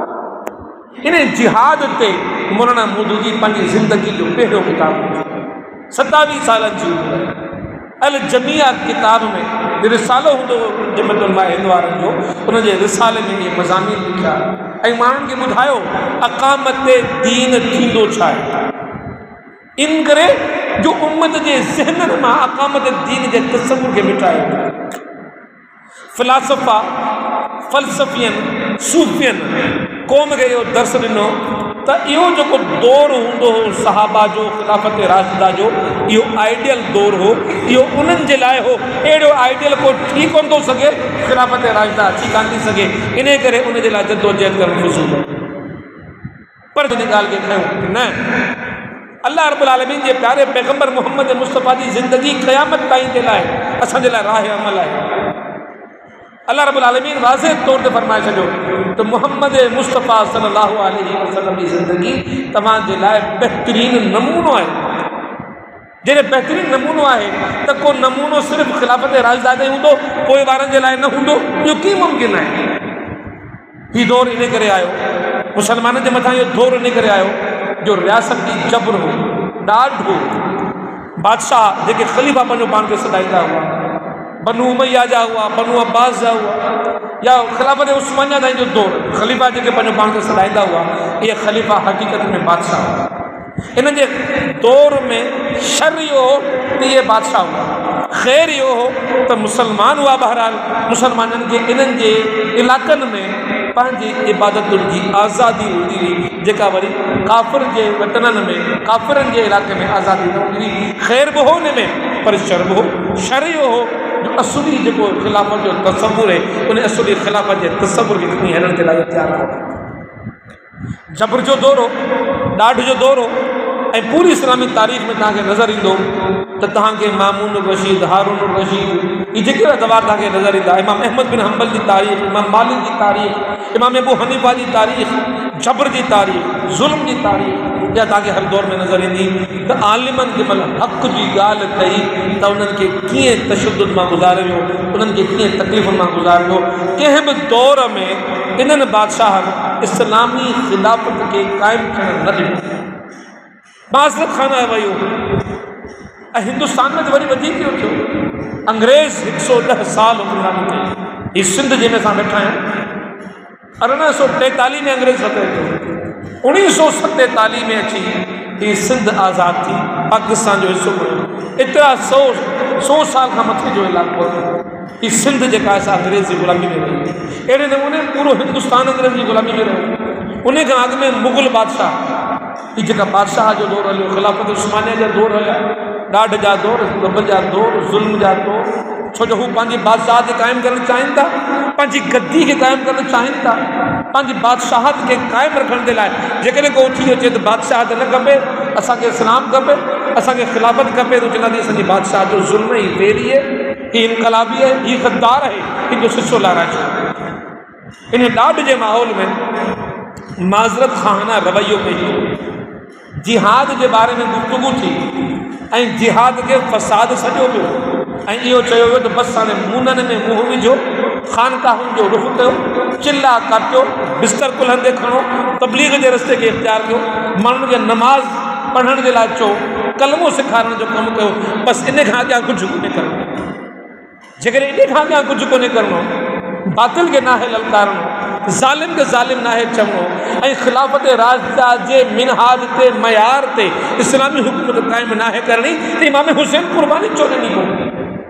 इन जिहाद ते मौलाना मौदूदी पंहिंजी ज़िंदगी जो पहिरियों किताब लिखियो, 27 सालनि जी उमिरि। अल जमिया किताब में रिसालो हूंदो जमतुल्लाह हिंदवारनि जो, उनजे रिसाले में इहे मज़ामीन लिखिया ऐं माण्हुनि खे ॿुधायो अक़ामत दीन थींदो छा आहे। इन करे जो उम्मत जे ज़हननि मां अक़ामत दीन जे तसव्वुर खे मिटायो, फ़िलासफ़ा फ़लसफ़ियन सूफ़ियन क़ौम खे इहो दर्स ॾिनो त इहो जेको दौरु हूंदो हो सहाबा जो ख़िलाफ़त राशिदा जो, इहो आइडियल दौरु हो, इहो उन्हनि जे लाइ हो। अहिड़ो आइडियल को थी कोन थो सघे, ख़िलाफ़त राशिदा अची कान थी सघे, इन करे उन जे लाइ जदोजहद करणु फ़ुज़ूल आहे। पर हिन ॻाल्हि खे खयूं न, अल्लाह रब्बुल आलमीन जे प्यारे पैगंबर मोहम्मद मुस्तफ़ा जी ज़िंदगी क़यामत ताईं जे लाइ असांजे लाइ राह अमल आहे। अल्लाह रब्बुल आलमीन वाज़े तौर ते फरमाए छॾियो त मोहम्मद मुस्तफ़ा सल्लल्लाहु अलैहि वसल्लम जी ज़िंदगी तव्हांजे लाइ बहितरीनु नमूनो आहे। जॾहिं बहितरीनु नमूनो आहे त को नमूनो सिर्फ़ु ख़िलाफ़त राशिदा ते हूंदो, पोइ वारनि जे लाइ न हूंदो, इहो कीअं मुमकिन आहे? हीउ दौरु इन करे आयो, मुसलमाननि जे मथां इहो दौरु इन करे आयो जो रियासत जी जबर हो, ॾाढो। बादशाह जेके ख़लीफ़ा पंहिंजो पाण खे सॾाईंदा हुआ, बनु उमैया जा हुआ, बनु अब्बास जा हुआ, या ख़िलाफ़त उस्मानिया ताईं जो दौरु, ख़लीफ़ा जेके पंहिंजो पाण खे सॾाईंदा हुआ, इहे ख़लीफ़ा हक़ीक़त में बादशाह हुआ। इन जे दौर में शर इहो हो त इहे बादशाह हुआ, ख़ैर इहो हो त मुसलमान हुआ। बहरहाल मुसलमाननि खे इन्हनि जे इलाइक़नि में पंहिंजी इबादतुनि जी आज़ादी हूंदी हुई, जेका वरी काफ़िर जे वतननि में, काफ़िरनि जे इलाइक़े में आज़ादी न हूंदी हुई। ख़ैर बि हो हिन में, पर शर बि हो। शर इहो हो जो असुली जेको ख़िलाफ़त जो तसवुर आहे, उन असुली ख़िलाफ़त जे तसवुर खे खणी हलण जे लाइ तयारु हो। जबर जो दौर हो, ॾाढ जो दौर हो, ऐं पूरी इस्लामी तारीख़ में तव्हांखे नज़र ईंदो त तव्हांखे मामून रशीद, हारून रशीद, इहे जेके अदवार तव्हांखे नज़र ईंदा, इमाम अहमद बिन हंबल जी तारीख़, इमाम मालिक जी तारीख़, इमाम अबू हनीफ़ा जी तारीख़, जबर जी तारीख़, ज़ुल्म जी तारीख़, इहा तव्हांखे हर दौर में नज़र ईंदी त आलिमनि खे महिल हक़ जी ॻाल्हि कई त उन्हनि खे कीअं तशद्दुद मां गुज़ारियो, उन्हनि खे कीअं तकलीफ़ुनि मां गुज़ारियो। कंहिं बि दौर में इन्हनि बादशाहनि इस्लामी ख़िलाफ़त खे क़ाइमु थियणु न ॾिनो, बाज़ खाना वियो। ऐं हिंदुस्तान में त वरी वधीक इहो थियो, अंग्रेज़ 110 साल हुकुमरानी कई। हीअ सिंध जंहिंमें असां वेठा आहियूं, 1843 में अंग्रेज़ फतह कयो, 1947 में अची हीअ सिंध आज़ादु थी, पाकिस्तान जो हिसो बणियो। एतिरा 100 साल खां मथे जो इलाइक़ो हीअ सिंध जेका आहे सा अंग्रेज़ जी ग़ुलामी में रही। अहिड़े नमूने पूरो हिंदुस्तान अंग्रेज़ जी ग़ुलामी में रहियो। उन खां अॻु में मुग़ल बादशाह, हीअ जेका बादशाह जो दौरु हलियो, ख़िलाफ़त उस्मानिया जा दौर हलिया, ॾाढ जा दौर, ज़ब जा दौर, ज़ुल्म जा दौर, छो जो हू पंहिंजी बादशाह खे क़ाइमु करणु चाहिनि था, पंहिंजी गद्दी खे क़ाइमु करणु चाहिनि था, पंहिंजी बादशाहत खे क़ाइमु रखण जे लाइ। जेकॾहिं को उथी अचे त बादशाहत न खपे, असांखे इस्लाम खपे, असांखे ख़िलाफ़त खपे, त चवंदासीं असांजी बादशाह जो ज़ुल्म ई फेरी आहे, हीअ इनक़लाबी आहे, हीअ ग़द्दार आहे, हिन जो सिसो लाराए छॾियो। इन ॾाढ जे माहौल में माज़रत खाना रवैयो कई, जिहाद जे बारे में गुफ़्तगू थी, ऐं जिहाद खे फ़साद सॼो पियो, ऐं इहो चयो वियो त बसि हाणे मूननि में मुंहुं विझो, ख़ानकाहुनि जो रुख़ कयो, चिल्ला काटियो, बिस्तर कुल्हंदे खणो, तबलीग जे रस्ते खे इख़्तियार कयो, माण्हुनि खे नमाज़ पढ़ण जे लाइ चओ, कलमो सेखारण जो कमु कयो। बसि इन खां अॻियां कुझु कोन्हे करिणो। जेकॾहिं इन खां अॻियां कुझु कोन्हे करिणो, बातिल खे नाहे ललकारणो, ज़ालिम खे ज़ालिम नाहे चवणो, ऐं ख़िलाफ़त राशिदा जे मिनहाज ते, मयार ते इस्लामी हुकूमत क़ाइमु नाहे करणी, त इमाम हुसैन क़ुर्बानी छो ॾिनी कोन्हे?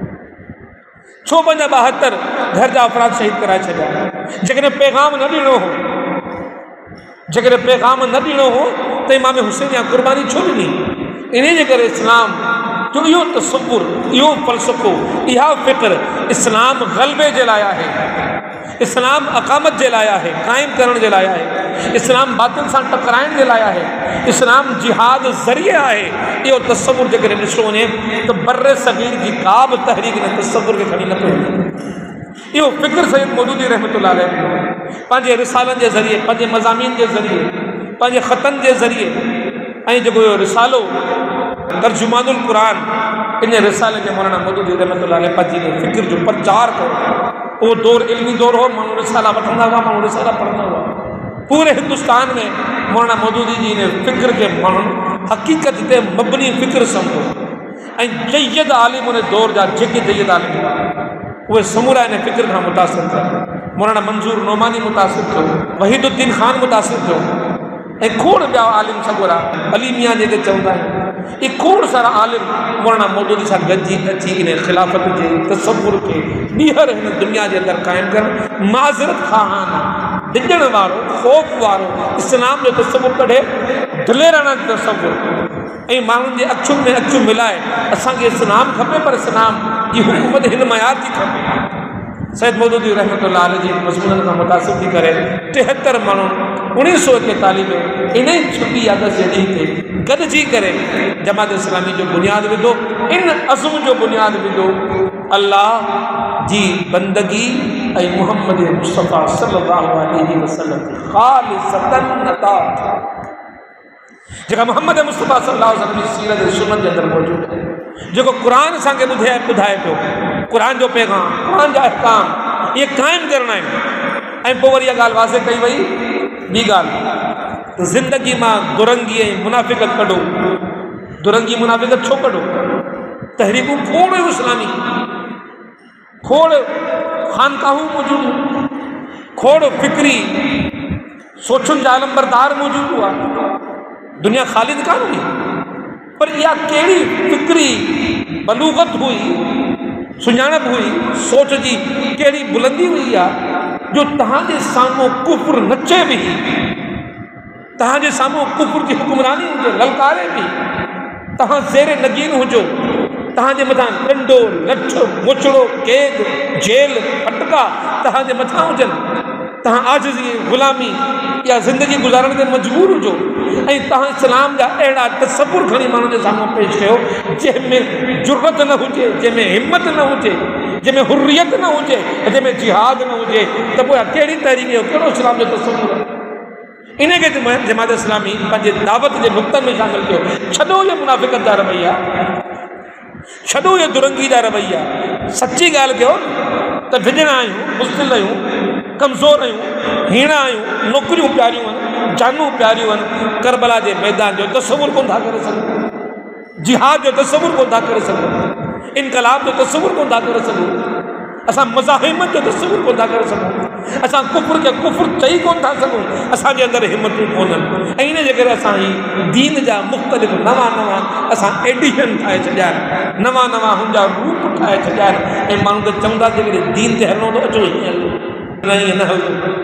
छो पंहिंजा 72 घर जा अफ़राद शहीद कराए छॾिया? जेकॾहिं पैगाम न ॾियणो हो, जेकॾहिं पैगाम न ॾियणो हो त इमाम हुसैन या क़ुर्बानी छो ॾिनी? इन जे करे इस्लाम जो इहो तसव्वुर, इहो फ़लसफ़ो, इहा फ़िक्र इस्लाम ग़लबे जे लाइ आहे, इस्लाम अक़ामत जे लाइ आहे, क़ाइमु करण जे लाइ आहे, इस्लाम बातिल सां टकराइण जे लाइ आहे, इस्लाम जिहाद ज़रिए आहे। इहो तसव्वुर जेकॾहिं ॾिसो वञे त बर्रे सग़ीर जी का बि तहरीक न तसव्वुर खे खणी न पियो। इहो फ़िक्र सैयद मौदूदी रहमतुल्लाह अलैह पंहिंजे रिसालनि जे ज़रिए, पंहिंजे मज़ामीन जे ज़रिए, पंहिंजे ख़तनि जे ज़रिए, ऐं जेको इहो रिसालो तर्जुमानुल क़ुरान, इन रिसाले में मौलाना मौदूदी रहमतुल्लाह अलैह पंहिंजी फ़िक्र जो प्रचार कयो। उहो दौर इल्मी दौर हो, माण्हू रिसाला वठंदा हुआ, माण्हू रिसाला पढ़ंदा हुआ। पूरे हिंदुस्तान में मौलाना मौदूदी जी इन फ़िक्र खे माण्हू हक़ीक़त ते मबनी फ़िक्र सम्झो, ऐं जय्यद आलिम उन दौर जा जेके जय्यद आलिम हुआ उहे समूरा इन फ़िक्र खां मुतासिर थिया। मौलाना मंज़ूर नोमानी मुतासिर थियो, वहीदुद्दीन ख़ान मुतासिर थियो, ऐं खोड़ ॿिया आलिम सगोरा, अली मियां जेके चवंदा आहिनि, एक खोड़ सारा आलिम मौलाना मौदूदी सां गॾिजी अची इन खिलाफ़त जे तसव्वुर खे ॿीहर हिन दुनिया जे अंदरि क़ाइमु करणु माज़रत ख़ाहाना डिॼण वारो ख़ौफ़ वारो इस्लाम जो तसव्वुर कढे दिलेराना जो तसव्वुर ऐं माण्हुनि जे अखियुनि में अखियूं मिलाए असांखे इस्लाम खपे पर इस्लाम जी हुकूमत हिन मयार जी खपे। सैयद मौदूदी रहमतुल्लाह अलैह जी मज़मूननि खां मुतासिर थी करे 73 माण्हू 1941 में इन 26 अगस्त जे ॾींहं ते गॾिजी करे जमात इस्लामी जो बुनियाद विधो। इन अज़्म जो बुनियाद विधो अल्लाह जी बंदगी ऐं मुहम्मद मुस्तफ़ा सल्लल्लाहु अलैहि वसल्लम ख़ालिसतन अतात जेका मुहम्मद मुस्तफ़ा सल्लल्लाहु अलैहि वसल्लम जी सीरत सुन्नत जे अंदरि मौजूदु आहे, जेको क़ुरान असांखे ॿुधाए पियो, क़ुरान जो पैगाम, क़ुरान जा अहकाम इहे क़ाइमु करणा आहिनि। ऐं पोइ वरी इहा ॻाल्हि वाज़े कई वई ॿी ॻाल्हि, ज़िंदगी मां दुरंगी ऐं मुनाफ़िक़त कढो। दुरंगी मुनाफ़िक़त छो कढो? तहरीकूं खोड़ इस्लामी, खोड़ खानकाहूं मौजूदु, खोड़ फिक्री सोचुनि जा आलमबरदार मौजूदु हुआ। दुनिया ख़ालिद कान हुई, पर इहा कहिड़ी फिक्री बलूगत हुई, सुञाणप हुई, सोच जी कहिड़ी बुलंदी हुई आहे जो तव्हांजे साम्हूं कुफ्र नचे बि, तव्हांजे साम्हूं कुफ्र जी हुक्मरानी हुजे ललकारे बि, तव्हां ज़ेरे नगीन हुजो, तव्हांजे मथां डंडो लठ मुछड़ो कैद जेल फटका तव्हांजे मथां हुजनि, तव्हां आजिज़ी ग़ुलामी या ज़िंदगी गुज़ारण ते मजबूर हुजो ऐं तव्हां इस्लाम जा अहिड़ा तसव्वुर खणी माण्हुनि जे साम्हूं पेश कयो जंहिंमें जुर्रत न हुजे, जंहिंमें हिम्मत न हुजे, जंहिंमें हुर्रियत न हुजे, जंहिंमें जिहाद न हुजे, त पोइ कहिड़ी तहरीक जो कहिड़ो इस्लाम जो तसव्वुर आहे? इन खे जमात इस्लामी पंहिंजे दावत जे नुक़्तनि में शामिल कयो। छॾो इहे मुनाफ़िक़त जा रवैया, छॾो इहे दुरंगी जा रवैया, सची ॻाल्हि कयो त विझणा आहियूं, मुश्किल आहियूं, कमज़ोर आहियूं, हीणा आहियूं, नौकरियूं प्यारियूं आहिनि, जानूं प्यारियूं आहिनि, करबला जे मैदान जो तसव्वुर कोन था करे सघूं, जिहाद जो तसव्वुर कोन था करे सघूं, इनकलाब जो तसव्वुर कोन था करे सघूं, असां मज़ाहिमत जो तसव्वुर कोन था करे सघूं, असां कुफ्र खे कुफ्र चई कोन था सघूं, असांजे अंदरि हिमतूं कोन्हनि। ऐं इन जे करे असां ही दीन जा मुख़्तलिफ़ नवां नवां असां एडिशन ठाहे छॾिया आहिनि, नवां नवां हुन जा रूप ठाहे छॾिया आहिनि ऐं माण्हू त चवंदा जेकॾहिं दीन ते हलणो त अचो हीअं हलो, न ईअं न हलंदो।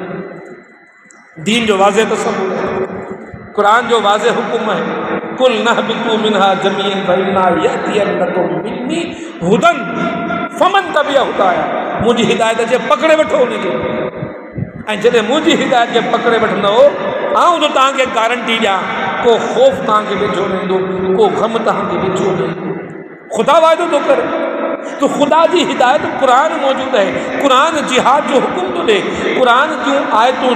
दीन जो वाज़े तसव्वुर आहे, क़ुरान जो वाज़े हुकुम आहे, कुल नहबितू मिनहा जमीअन फइन्ना यअतियन्नकुम मिन्नी हुदन फमन तबिअ हुदाया। मुंहिंजी हिदायत जे पकड़े वठो उनखे, ऐं जॾहिं मुंहिंजी हिदायत खे पकड़े वठंदो आउं त तव्हांखे गारंटी ॾियां को ख़ौफ़ तव्हांखे वेझो न ईंदो, को गम तव्हांखे वेझो न ईंदो। ख़ुदा वाइदो थो करे, तो ख़ुदा जी हिदायत क़ुरान मौजूदु आहे, क़ुरान जिहाद जो हुकुम थो ॾे। क़ुरान जूं आयतूं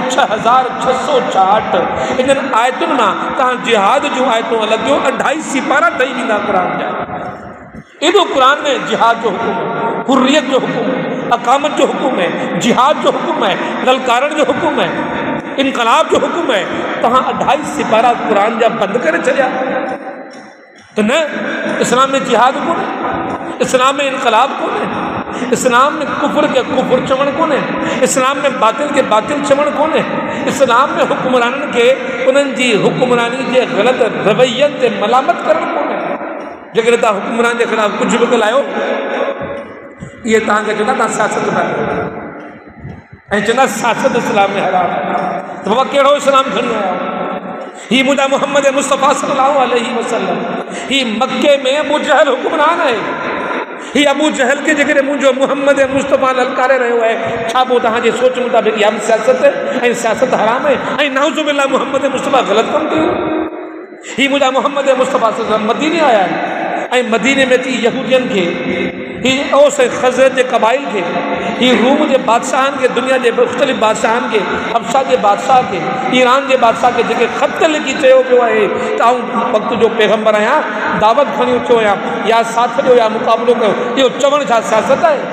6668, इन्हनि आयतुनि मां तव्हां जिहाद जूं आयतूं अलॻि कयो, 2.5 सिपारा ठही वेंदा क़ुरान जा। एॾो क़ुरान में जिहाद जो हुकुम आहे, हुर्रियत जो हुकुम है, अकामत जो हुकुम है, जिहाद जो हुकुम है, ललकारण जो हुकुम है, इनकलाब जो हुकुम है। तव्हां 2.5 सिपारा क़ुरान जा बंदि करे छॾिया त न, इस्लाम में जिहाद कोन्हे, इस्लाम में इनकलाब कोन्हे, इस्लाम में कुफ्र के कुफ्र चवण कोन्हे, इस्लाम में बातिल के बातिल चवण कोन्हे, इस्लाम में हुक्मराननि खे उन्हनि जी हुक्मरानी जे ग़लति रवैयनि ते मलामत करणु कोन्हे। जेकॾहिं तव्हां हुक्मरान जे ख़िलाफ़ कुझु बि ॻाल्हायो, इहे तव्हांखे चवंदा तव्हां सियासत था कयो ऐं चवंदा सियासत इस्लाम में हराम आहे। त बाबा कहिड़ो इस्लाम खणी आया? ही मुंहिंजा मुहम्मद मुस्तफ़ा सल्लल्लाहु अलैहि वसल्लम, ही मक्के में अबू जहल हुक्मरान आहे। ही अबू जहल के जेकॾहिं मुंहिंजो मुहम्मद मुस्तफ़ा ललकारे रहियो आहे, छा पोइ तव्हांजे सोच मुताबिक़ इहा सियासत ऐं सियासत हराम आहे? ऐं नाउज़ु बिल्लाह मुहम्मद मुस्तफ़ा ग़लति कमु कयो। ही मुंहिंजा मुहम्मद मुस्तफ़ा सल्लल्लाहु मदीने आया आहिनि ऐं मदीने में थी यहूदियनि खे, ही औस ख़ज़रत जे क़बाइल खे, ही रूम जे बादशाहनि खे, दुनिया जे मुख़्तलिफ़ बादशाहनि खे, हबशा जे बादशाह खे, ईरान जे बादशाह खे, जेके ख़त लिखी चयो पियो आहे त आउं वक़्त जो पैगम्बर आहियां, दावत खणी उथियो आहियां, या साथ ॾियो या मुक़ाबिलो कयो, इहो चवण छा सियासत आहे?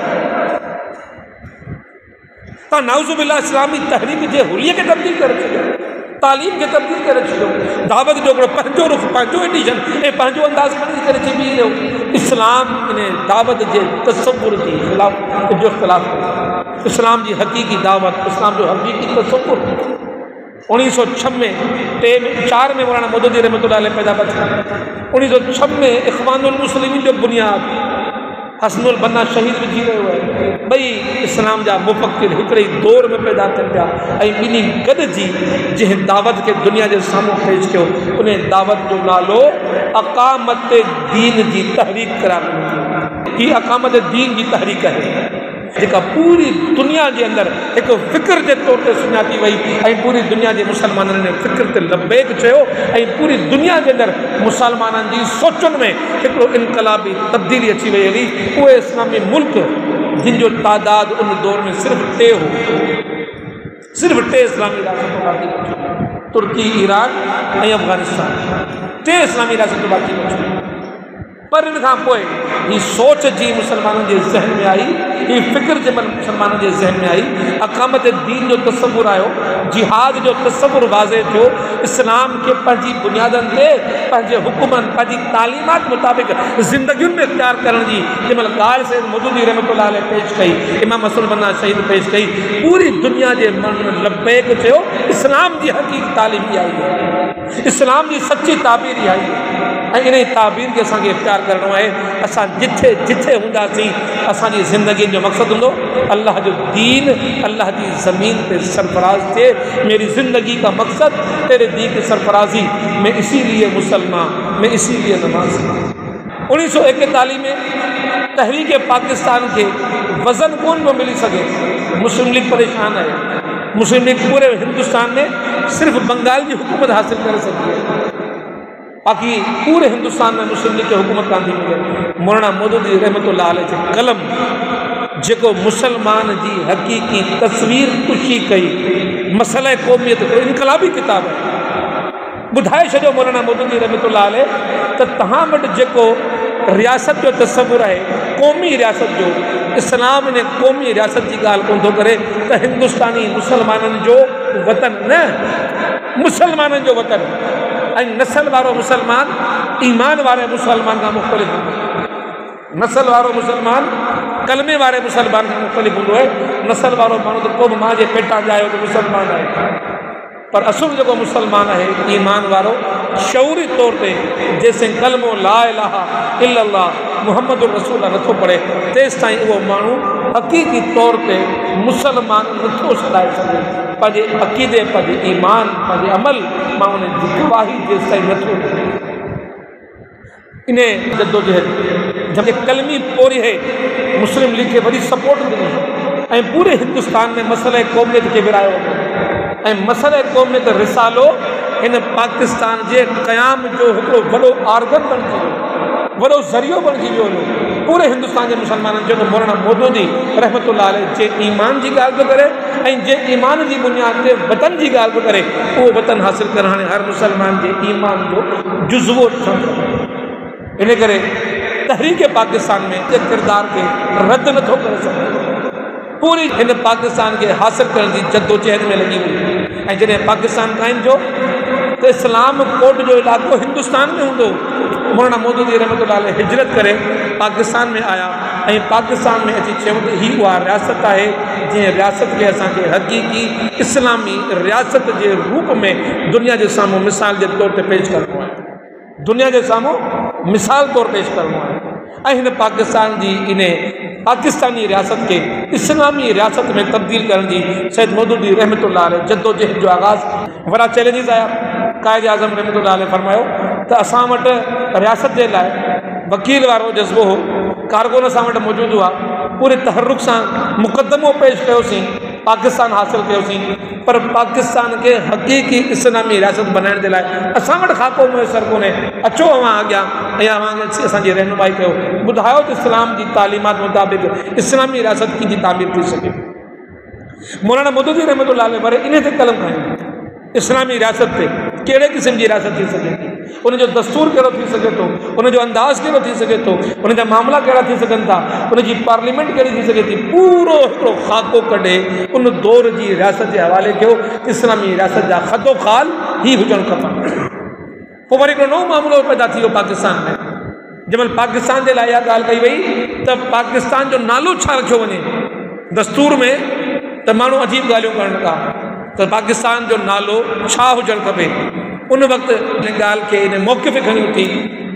तव्हां नाउज़ु बिल्लाह इस्लामी तहरीक जे हुरीअ खे तब्दील करे छॾियो, तालीम खे तब्दील करे छॾियो, दावत जो हिकिड़ो पंहिंजो रुख, पंहिंजो एडिशन ऐं पंहिंजो अंदाज़ खणी करे चई रहियो। इस्लाम इन दावत जे तसव्वुर जी ख़िलाफ़ जो इख़्तिलाफ़, इस्लाम जी हक़ीक़ी दावत, इस्लाम जो हक़ीक़ी तसव्वुर 1906 में 4 में मौलाना मौदूदी रहमतुल्लाह अलैह पैदा थिया। 1906 में इख़वानुल मुस्लिमीन जो बुनियाद हसनुल बन्ना शहीद भी थी रहियो आहे। ॿई इस्लाम जा मुफ़क्किर हिकिड़े ई दौर में पैदा थियनि पिया ऐं ॿिन्ही गॾिजी जंहिं दावत खे दुनिया जे साम्हूं पेश कयो उन दावत जो नालो अक़ामत दीन जी तहरीक करार ॾिनो। हीअ अक़ामत दीन जी तहरीक आहे जेका पूरी दुनिया जे अंदरि हिकु फ़िक्र जे तौर ते सुञाती वई ऐं पूरी दुनिया जे मुसलमाननि ने फ़िक्र ते लबैक चयो ऐं पूरी दुनिया जे अंदरि मुसलमाननि जी सोचुनि में हिकिड़ो इनक़लाबी तब्दीली अची वई हली। उहे इस्लामी मुल्क जिन जो तादाद उन दौर में सिर्फ़ 3 हो, सिर्फ़ 3 इस्लामी रियासतूं बाक़ी बचियूं, तुर्की, ईरान ऐं अफ़गानिस्तान। 3 इस्लामी रियासतूं बाक़ी बचियूं। पर इन खां पोइ ही सोच जी मुसलमाननि जे ज़हन में आई, ही फ़िक्र जे मुसलमाननि जे ज़हन में आई, अक़ामत दीन जो तसव्वुर आयो, जिहाद जो तसव्वुर वाज़े थियो, इस्लाम खे पंहिंजी बुनियादनि ते पंहिंजे हुकुमनि पंहिंजी तालीमात मुताबिक़ ज़िंदगियुनि में इख़्तियार करण जी जंहिं महिल ॻाल्हि सैयद मौदूदी रहमतुल्लाह अलैह पेश कई, इमाम हसन बन्ना शहीद पेश कई, पूरी दुनिया जे मन में लबैक चयो इस्लाम जी हक़ीक़ी तालीम ई आई आहे, इस्लाम जी सची ताबीर ई आई आहे ऐं इन ताबीर खे असांखे इख़्तियार करणो आहे। असां जिथे जिथे हूंदासीं असांजी ज़िंदगी जो मक़सदु हूंदो अल्लाह जो दीन अल्लाह जी ज़मीन पे सरफराज थे। मेरी ज़िंदगी का मकसद तेरे दीन की सरफराजी, मैं इसीलिए मुसलमान, मैं इसीलिए नमाज़ी। 1941 में तहरीक पाकिस्तान के वज़न कोन पियो मिली सघे, मुस्लिम लीग परेशान है। मुस्लिम लीग पूरे हिंदुस्तान में सिर्फ़ बंगाल की हुकूमत हासिल करे सघी है, बाक़ी पूरे हिंदुस्तान में मुस्लिम लीग की हुकूमत कान थी मिले। मौलाना मौदूदी रहमतुल्लाह अलैह जो कलम जेको मुसलमान जी हक़ीक़ी तस्वीर कुशी कई, मसला क़ौमियत को इनकलाबी किताब है। ॿुधाए छॾियो मौलाना मौदूदी रहमतुल्लाह अलैह त तव्हां वटि जेको रियासत जो तसव्वुर आहे क़ौमी रियासत जो, इस्लाम ने क़ौमी रियासत की ॻाल्हि कोन थो करे त हिंदुस्तानी मुसलमाननि जो वतन न, मुसलमाननि जो वतन ऐं नस्ल वारो मुसलमान ईमान वारे मुसलमान खां मुख़्तलिफ़ हूंदो आहे। नस्ल वारो मुसलमान कलमे वारे मुसलमान खां मुख़्तलिफ़ हूंदो आहे। नस्ल वारो माण्हू त को बि मां जे पेटां जायो त मुसलमान आहे, पर असुल जेको मुसलमान आहे ईमान वारो शऊरी तौर ते जेसिताईं कलमो ला इलाहा इल्लल्लाह मुहम्मद रसूल नथो पढ़े तेसिताईं उहो माण्हू हक़ीक़ी तौर ते मुसलमान नथो सॾाए सघे। पंहिंजे अक़ीदे, पंहिंजे ईमान, पंहिंजे अमल मां उन जी गवाही जेसिताईं नथो ॾे। इन जद्दोजहद जंहिंखे कलमी पोरी है मुस्लिम लीग खे वरी सपोर्ट ॾिनी ऐं पूरे हिंदुस्तान में मसइले क़ौमियत खे विरायो ऐं मसइले क़ौमियत रिसालो हिन पाकिस्तान जे क़याम जो हिकिड़ो वॾो आर्गन बणिजी वियो, वॾो ज़रियो बणिजी वियो हुयो पूरे हिंदुस्तान के मुसलमाननि। जेको मौलाना मौदूदी रहमतुल्लाह अलैह जे ईमान की ॻाल्हि पियो करे ऐं जे ईमान की बुनियाद ते वतन की ॻाल्हि पियो करे, उहो वतन हासिल करणु हाणे हर मुसलमान जे ईमान जो जुज़वो ठहंदो। इन करे तहरीक पाकिस्तान में जे किरदार के रद्द नथो करे सघे, पूरी हिन पाकिस्तान के हासिल करण जी जद्दोजहद में लगी हुई। ऐं जॾहिं पाकिस्तान क़ाइमु थियो त इस्लाम कोड जो इलाइक़ो हिंदुस्तान में हूंदो। मौलाना मौदूदी रहमतुल्लाह अलैह हिजरत करे पाकिस्तान में आया ऐं पाकिस्तान में अची चयूं त हीअ उहा रियासत आहे जंहिं रियासत खे असांखे हक़ीक़ी इस्लामी रियासत जे रूप में दुनिया जे साम्हूं मिसाल जे तौर ते पेश करणो आहे, दुनिया जे साम्हूं मिसाल तौर पेश करणो आहे। ऐं हिन पाकिस्तान जी इन पाकिस्तानी रियासत के इस्लामी रियासत में तब्दील करण जी सैयद मौदूदी रहमतुल्लाह अलैह जद्दोजहद जो आगाज़ वॾा चैलेंजिस आया। कायद आज़म रहमतुल्लाह अलैह फरमायो त असां वटि रियासत जे लाइ वकील वारो जज़्बो हो, कारकुन असां वटि मौजूदु हुआ, पूरे तहरुक सां मुक़दमो पेश कयोसीं, पाकिस्तान हासिल कयोसीं, पर पाकिस्तान के हक़ीक़ी इस्लामी रियासत बनाइण जे लाइ असां वटि खाको मुयसर कोन्हे। अचो अवां अॻियां ऐं अवां असांजी रहनुमाई कयो, ॿुधायो त इस्लाम जी तालीमात मुताबिक़ इस्लामी रियासत कीअं तामीर थी सघे। मौलाना मौदूदी रहमतुल्लाह अलैह वरी इन ते कलम खयो, इस्लामी रियासत ते कहिड़े क़िस्म जी रियासत थी सघे थी, उनजो दस्तूर कहिड़ो थी सघे थो, उनजो अंदाज़ कहिड़ो थी सघे थो, उनजा मामला कहिड़ा थी सघनि था, उनजी पार्लियामेंट कहिड़ी थी सघे थी, पूरो हिकिड़ो खाको कढे उन दौर जी रियासत जे हवाले कयो। इस्लामी रियासत जा ख़तो ख़ाल ही हुजणु खपनि। पोइ वरी हिकिड़ो नओं मामिलो पैदा थी वियो पाकिस्तान में। जंहिंमहिल पाकिस्तान जे लाइ इहा ॻाल्हि कई वई त पाकिस्तान जो नालो छा रखियो वञे, दस्तूर में त माण्हू अजीब ॻाल्हियूं करणु लॻा त पाकिस्तान जो नालो छा हुजणु खपे। उन वक़्तु इन ॻाल्हि खे इन मौक़िफ़ खणी उथी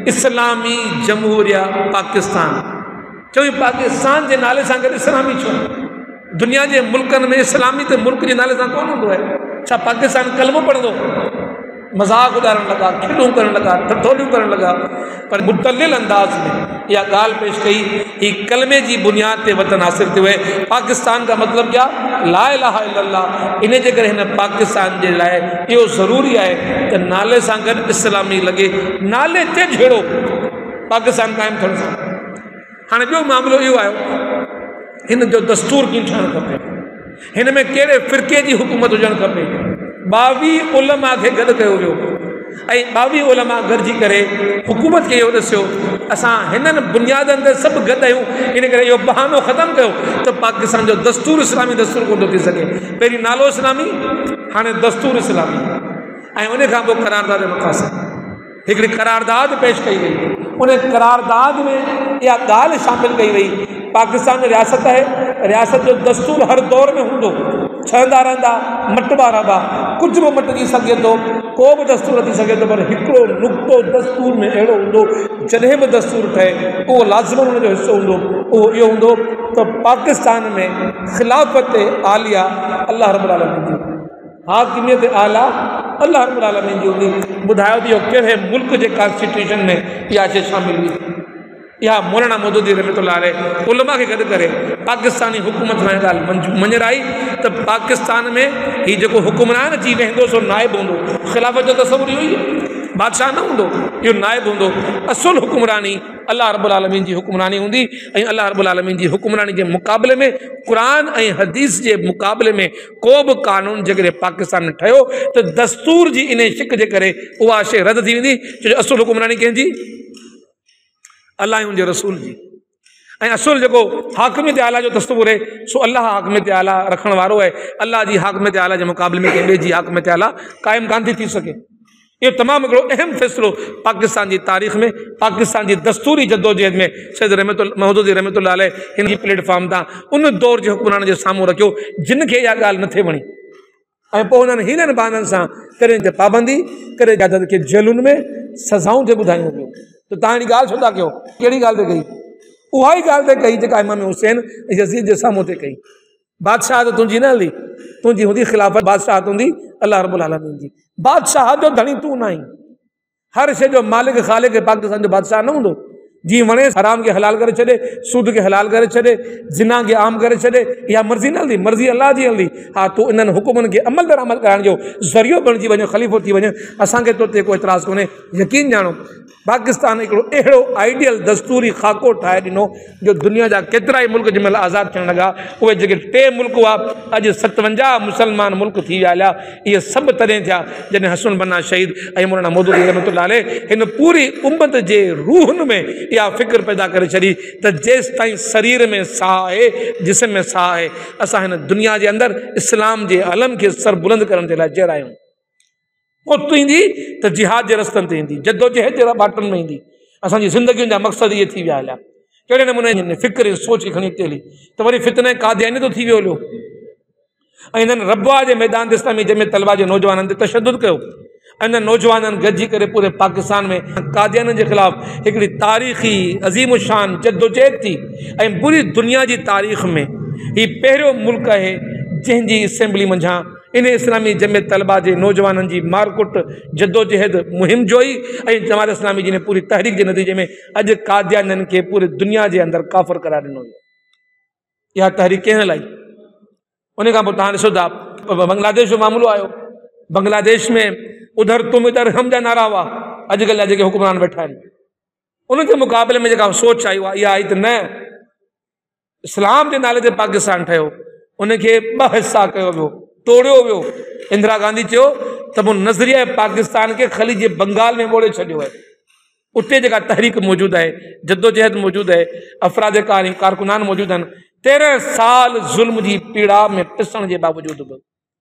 इस्लामी जमहूरिया पाकिस्तान। चई पाकिस्तान जे नाले सां गॾु इस्लामी छो? दुनिया जे मुल्कनि में इस्लामी त मुल्क जे नाले सां कोन हूंदो आहे। छा पाकिस्तान कलमो पढ़ंदो? मज़ाक उॾारण लॻा, खिॾूं करण लॻा, ठठोलियूं करण लॻा। पर मुतलिल अंदाज़ में इहा ॻाल्हि पेश कई, ही कलमे जी बुनियाद ते वतन हासिल थियो आहे। पाकिस्तान का मतिलबु क्या? ला इलाहा इल्लल्लाह। इन जे करे हिन पाकिस्तान जे लाइ इहो ज़रूरी आहे त नाले सां गॾु इस्लामी लॻे, नाले ते जहिड़ो पाकिस्तान क़ाइमु थियण सां। हाणे ॿियो मामिलो इहो आयो, हिन जो दस्तूर कीअं ठहणु खपे, हिन में कहिड़े फ़िरक़े जी हुकूमत हुजणु खपे। 22 उलमा खे गॾु कयो वियो ऐं 22 उलमा गॾिजी करे हुकूमत खे इहो ॾिसियो असां हिननि बुनियादनि ते सभु गॾु आहियूं, इन करे इहो बहानो ख़तमु कयो त पाकिस्तान जो दस्तूर इस्लामी दस्तूर कोन थो थी सघे। पहिरीं नालो इस्लामी, हाणे दस्तूर इस्लामी, ऐं उन खां पोइ करारदाद मक़ासिद। हिकिड़ी करारदाद पेश कई वई, उन करारदाद में इहा ॻाल्हि शामिलु कई वई, पाकिस्तान में रियासत आहे, रियासत जो दस्तूर हर दौर में हूंदो, ठहंदा रहंदा, मटबा रहंदा, कुझु बि मटिजी सघे थो, को बि दस्तूर थी सघे थो, पर हिकिड़ो नुक़्तो दस्तूर में अहिड़ो हूंदो, जॾहिं बि दस्तूर ठहे उहो लाज़िमन हुन जो हिसो हूंदो, उहो इहो हूंदो त पाकिस्तान में ख़िलाफ़त आलिया अल्लाह रब्बुल आलमीन जी, हाकिमियत आला अल्लाह रब्बुल आलमीन जी हूंदी। ॿुधायो त इहो कहिड़े मुल्क जे कॉन्स्टिट्यूशन में इहा शइ शामिल हुई? इहा मौलाना मौदूदी रहमतुल्लाह अलैह उलमा खे गॾु करे पाकिस्तानी हुकूमत में ॻाल्हि मंझर आई त पाकिस्तान में हीउ जेको हुकुमरान अची वेंदो सो नाइब हूंदो। ख़िलाफ़त जो तसवुर इहो ई, बादशाह न हूंदो, इहो नाइब हूंदो। असुल हुकुमरानी अल्लाह रब्बुल आलमीन जी हुकुमरानी हूंदी ऐं अल्लाह रब्बुल आलमीन जी हुकुमरानी जे मुक़ाबले में क़ुरान ऐं हदीस जे मुक़ाबले में को बि कानून जेकॾहिं पाकिस्तान में ठहियो त दस्तूर जी इन शिक जे करे उहा शइ रद्द थी वेंदी, छो जो असुल हुकुमरानी कंहिंजी? अल्लाह ऐं उनजे रसूल जी। ऐं असुल जेको हाकिमियत आला जो तस्वुर आहे सो अल्लाह हाकिमियत आला रखण वारो आहे। अल्लाह जी हाकिमियत आला जे मुक़ाबले में कंहिं ॿिए जी हाकिमियत आला क़ाइमु कान थी सघे। इहो तमामु हिकिड़ो अहम फ़ैसिलो पाकिस्तान जी तारीख़ में, पाकिस्तान जी दस्तूरी जद्दोजहद में सैयद मौदूदी रहमतुल्लाह अलैह हिन जी प्लेटफॉर्म तां उन दौर जे हुक्मरान जे साम्हूं रखियो जिन खे इहा ॻाल्हि न थिए वणी, ऐं पोइ हुननि हिननि बहाननि सां करे ते पाबंदी करे इजाज़त खे जेलुनि में सज़ाऊं ते ॿुधायूं पियो। त तव्हां हिन ॻाल्हि छो था कयो? कहिड़ी ॻाल्हि ते कई? उहा ई ॻाल्हि ते कई जेका इमाम हुसैन ऐं यज़ीद जे साम्हूं ते कई। बादशाह त तुंहिंजी न हलंदी, तुंहिंजी हूंदी ख़िलाफ़त, बादशाह हूंदी अल्लाह रब्बुल आलमीन जी। बादशाह जो धणी तूं न आहीं, हर शइ जो मालिक ख़ालिक पाकिस्तान जो बादशाह न हूंदो। जीअं वणे हराम खे हलाल करे छॾे, सूद खे हलाल करे छॾे, जिना खे आम करे छॾे, इहा मर्ज़ी न हलंदी, मर्ज़ी अल्लाह जी हलंदी। हा, तूं इन्हनि हुकुमनि खे अमल दरामल करण जो ज़रियो बणिजी वञो, ख़लीफ़ो थी वञे, असांखे तो ते को एतिराज़ कोन्हे। यकीन ॼाणो पाकिस्तान हिकिड़ो अहिड़ो आइडियल दस्तूरी ख़ाको ठाहे ॾिनो जो दुनिया जा केतिरा ई मुल्क जंहिंमहिल आज़ादु थियण लॻा, उहे जेके 3 मुल्क हुआ अॼु 57 मुसलमान मुल्क थी विया हलिया। इहे सभु तॾहिं थिया जॾहिं हसन बन्ना शहीद ऐं मौलाना मौदूदी रहमतुल्लाह अलैह हिन पूरी उम्मत जे रूहनि में इहा फ़िक्र पैदा करे छॾी त जेसि ताईं शरीर में साह आहे, जिस्म में साह आहे, असां हिन दुनिया जे अंदरि इस्लाम जे अलम खे सर बुलंद करण जे लाइ जहिड़ायूं। मौत ईंदी त जिहाद जे रस्तनि ते ईंदी, जद्दोजहद जे बाटनि में ईंदी। असांजी ज़िंदगियुनि जा मक़सद इहे थी विया हलिया। कहिड़े नमूने फ़िक्र ऐं सोच खे खणी अॻिते हली त वरी फितने कादियानी थो थी वियो हलियो ऐं हिननि रबवा जे मैदान ते इस्लामी जमियत तलबा जे नौजवाननि ते तशद्दुद कयो। इन नौजवाननि गॾिजी करे पूरे पाकिस्तान में कादियाननि जे ख़िलाफ़ हिकिड़ी तारीख़ी अज़ीम शान जद्दोजहद थी ऐं पूरी दुनिया जी तारीख़ में हीउ पहिरियों मुल्क आहे जंहिंजी असेंबली मंझां इन इस्लामी जमियत तलबा जे नौजवाननि जी मारकुट जद्दोजहद मुहिम जोई ऐं जमात इस्लामी जी ने पूरी तहरीक जे नतीजे में अॼु कादियाननि खे पूरी दुनिया जे अंदरि काफ़िर करार ॾिनो। इहा तहरीक कंहिं हलाई? उन खां पोइ तव्हां ॾिसो था बांग्लादेश जो मामलो आयो। बांग्लादेश में उधर तुम इधर हम जा नारा हुआ। अॼुकल्ह जा जेके हुक्मरान वेठा आहिनि उनजे मुक़ाबले में जेका सोच आई उहा इहा आई त न, इस्लाम जे नाले ते पाकिस्तान ठहियो, उनखे 2 हिसा कयो वियो, तोड़ियो वियो। इंदिरा गांधी चयो त मूं नज़रिया पाकिस्तान खे ख़लीज बंगाल में मोड़े छॾियो आहे। उते जेका तहरीक मौजूदु आहे, जद्दोजहद मौजूदु आहे, अफ़राद कारकुनान मौजूदु आहिनि। 13 साल ज़ुल्म जी पीड़ा में पिसण जे बावजूदि बि,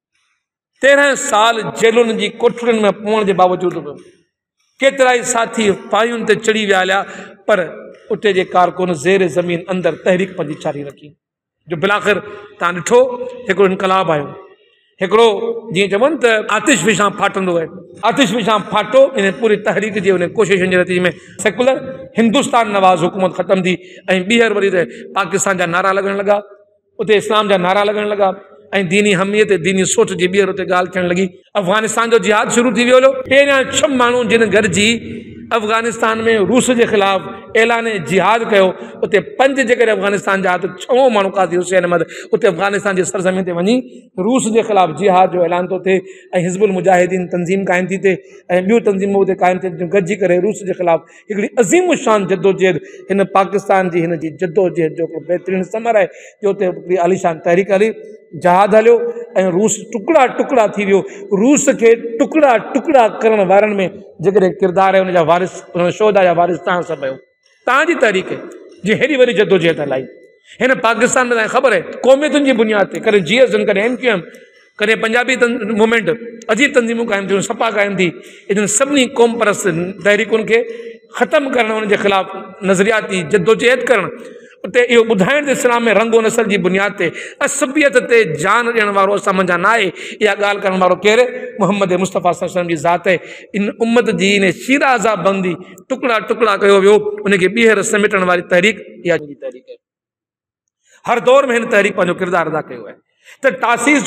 13 साल जेलुनि जी कोठड़ियुनि में पवण जे बावजूदि बि केतिरा ई साथी फायुनि ते चढ़ी विया हलिया, पर उते जे कारकुन ज़ेर ज़मीन अंदरि तहरीक पंहिंजी जारी रखी। जो बिलाख़िर तव्हां ॾिठो हिकिड़ो इनकलाब आयो। हिकिड़ो जीअं चवनि त आतिश विशां फाटंदो आहे, आतिश विशां फाटो इन पूरी तहरीक जे उन कोशिशुनि जे नतीजे में सेकुलर हिंदुस्तान नवाज़ हुकूमत ख़तमु थी ऐं ॿीहर वरी त पाकिस्तान जा नारा लॻण लॻा, उते इस्लाम जा नारा लॻण लॻा ऐं दीनी हमियत दीनी सोच जी ॿीहर उते ॻाल्हि थियणु लॻी। अफ़गानिस्तान जो जिहाद शुरू थी वियो हुयो। पहिरियां 6 माण्हू जिन गॾिजी अफ़गानिस्तान में रूस जे ख़िलाफ़ ऐलान जिहाद कयो, उते 5 जेकॾहिं अफ़गानिस्तान जा त 6 माण्हू काज़ी हुसैन अहमद उते अफ़गानिस्तान जे सरज़मीन ते वञी रूस जे ख़िलाफ़ जिहाद जो ऐलान थो थिए ऐं हिज़्बुल मुजाहिदीन तंज़ीम क़ाइमु थी थिए ऐं ॿियूं तंज़ीमूं उते क़ाइमु थिए गॾिजी करे रूस जे ख़िलाफ़ हिकिड़ी अज़ीम शान जद्दोजहद हिन पाकिस्तान जी हिन जी जद्दोजहद जो हिकिड़ो बहितरीनु समर आहे जो उते हिकिड़ी आलीशान तहरीक हली, जहाद हलियो ऐं रूस टुकड़ा टुकड़ा थी वियो। रूस खे टुकड़ा टुकड़ा करण वारनि में जेकॾहिं किरदारु आहे उनजा वारिस उन शोधा जा वारिस तव्हां सभु आहियो। तव्हांजी तहरीक जीअं हेॾी वरी जद्दोजहद हलाई हिन पाकिस्तान में, तव्हांखे ख़बर आहे क़ौमियतुनि जी बुनियाद ते कॾहिं GSN कॾहिं MQM कॾहिं पंजाबी मूवमेंट अजीब तंज़ीमूं क़ाइमु थियूं, सपा क़ाइमु थी, इन्हनि सभिनी क़ौम परस्त तहरीकुनि खे ख़तमु करणु उनजे ख़िलाफ़ नज़रियाती जद्दोजहद करणु उते इहो ॿुधाइण जे इस्लाम में रंगो नसल जी बुनियाद ते असबियत ते जान ॾियण वारो असां मंझां न आहे। इहा ॻाल्हि करण वारो केरु? मोहम्मद मुस्तफ़ा सल्लल्लाहु अलैहि वसल्लम जी ज़ात आहे। इन उम्मत जी इन शीराज़ा बंदी टुकड़ा टुकड़ा कयो वियो, उनखे ॿीहर समेटण वारी तहरीक इहा जी तहरीक आहे। हर दौर में हिन तहरीक पंहिंजो किरदारु अदा कयो आहे। त तासीस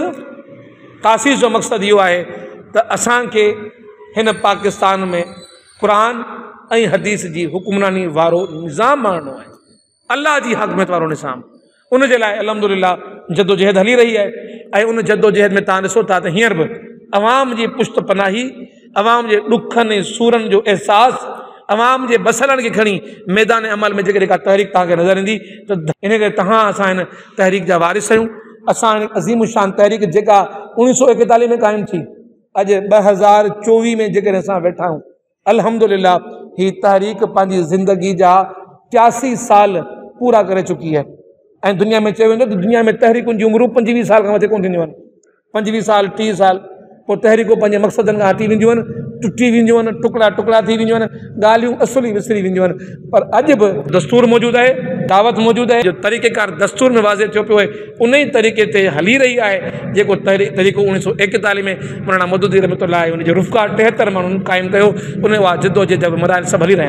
जो मक़सदु इहो आहे त असांखे हिन पाकिस्तान में क़ुरान ऐं हदीस जी हुक्मरानी वारो निज़ाम आणणो आहे, अल्लाह जी हक़मियत वारो निज़ाम। उनजे लाइ अल्हम्दुलिल्लाह जद्दोजहद हली रही आहे ऐं उन जद्दोजहद में तव्हां ॾिसो था त हींअर बि अवाम जी पुश्त पनाही, अवाम जे ॾुखनि ऐं सूरनि जो अहसासु, अवाम जे मसइलनि खे खणी मैदान अमल में जेकॾहिं का तहरीक तव्हांखे नज़र ईंदी त इन करे असां हिन तहरीक जा वारिस आहियूं। असां हिन अज़ीम शान तहरीक जेका 1941 में क़ाइमु थी, अॼु 2024 में जेकॾहिं असां वेठा आहियूं, अल्हम्दुलिल्लाह ही तहरीक पंहिंजी ज़िंदगी जा 83 साल पूरा करे चुकी है। ऐं दुनिया में चयो वेंदो त दुनिया में तहरीकुनि जी उमिरूं 25 साल खां मथे कोन थींदियूं आहिनि। 25 साल 30 साल पोइ तहरीकूं पंहिंजे मक़सदनि खां हटी वेंदियूं आहिनि, टुटी वेंदियूं आहिनि, टुकड़ा टुकड़ा थी वेंदियूं आहिनि, ॻाल्हियूं असुली विसरी वेंदियूं आहिनि। पर अॼु बि दस्तूर मौजूदु आहे, दावत मौजूदु आहे, जो तरीक़ेकार दस्तूर में वाज़े थियो पियो आहे उन ई तरीक़े ते हली रही आहे जेको तरीक़ो 1941 में मौलाना मौदूदी रहमतुल्लाह आहे उनजे रुफ़क़ा 73 माण्हुनि क़ाइमु कयो। उन उहा जद्दोजहद मराहिल सभु हली रहिया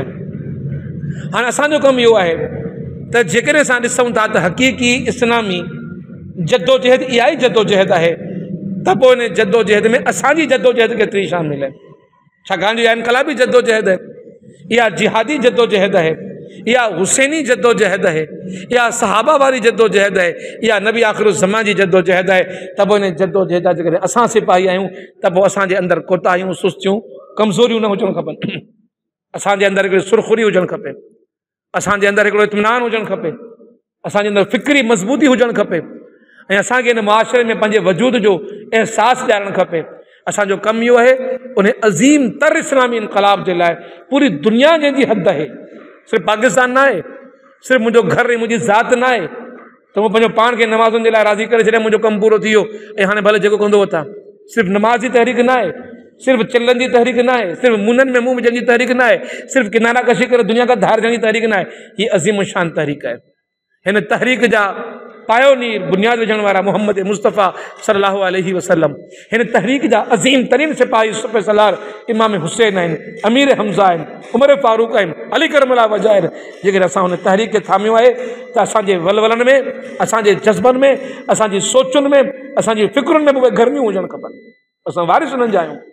आहिनि। हाणे असांजो कमु इहो आहे त जेकॾहिं असां ॾिसूं था त हक़ीक़ी इस्लामी जद्दोजहद इहा ई जद्दोजहद आहे त पोइ इन जद्दोजहद में असांजी जद्दोजहद केतिरी शामिल आहे। छाकाणि जो इहा इनक़लाबी जद्दोजहद आहे, इहा जिहादी जद्दोजहद आहे, इहा हुसैनी जद्दोजहद आहे, इहा सहाबा वारी जद्दोजहद आहे, इहा नबी आख़िर ज़मान जी जद्दोजहद आहे। त पोइ इन जद्दोजहद जा जेकॾहिं असां सिपाही आहियूं त पोइ असांजे अंदरि कोताहियूं, सुस्तियूं, कमज़ोरियूं न हुजणु खपनि। असांजे अंदरि हिकिड़ी सुरख़ुरी हुजणु खपे, असांजे अंदरि हिकिड़ो इत्मिनान हुजणु खपे, असांजे अंदरि फ़िक्री मज़बूती हुजणु खपे ऐं असांखे हिन मुआशिरे में पंहिंजे वजूद जो अहसासु ॾियारणु खपे। असांजो कमु इहो आहे उन अज़ीम तर इस्लामी इनक़लाब जे लाइ पूरी दुनिया जंहिंजी हद आहे, सिर्फ़ु पाकिस्तान न आहे, सिर्फ़ु मुंहिंजो घरु ऐं मुंहिंजी ज़ात न आहे त मूं पंहिंजो पाण खे नमाज़ुनि जे लाइ राज़ी करे छॾिया, मुंहिंजो कमु पूरो थी वियो ऐं हाणे भले जेको कंदो वठां। सिर्फ़ु नमाज़ जी तहरीक न आहे, सिर्फ़ु चिलनि जी तहरीक न आहे, सिर्फ़ु मुननि में मुंहुं विझण जी तहरीक न आहे, सिर्फ़ु किनारा कशी करे दुनिया खां धार ॾियण जी तहरीक न आहे। हीअ अज़ीम शान तहरीक आहे। हिन तहरीक जा पायोनीर बुनियाद विझण वारा मोहम्मद मुस्तफ़ा सल्लल्लाहु अलैहि वसल्लम, हिन तहरीक जा अज़ीम तरीन सिपाही सुफ़े सलार इमाम हुसैन आहिनि, अमीर हमज़ा आहिनि, उमर फारूक आहिनि, अली करमला वजा आहिनि। जेकॾहिं असां हुन तहरीक खे थामियो आहे त असांजे वलवलनि में, असांजे जज़्बनि में, असांजी सोचुनि में, असांजी फ़िक्रुनि में बि उहे गर्मियूं हुजणु खपनि। असां वारिस उन्हनि जा आहियूं,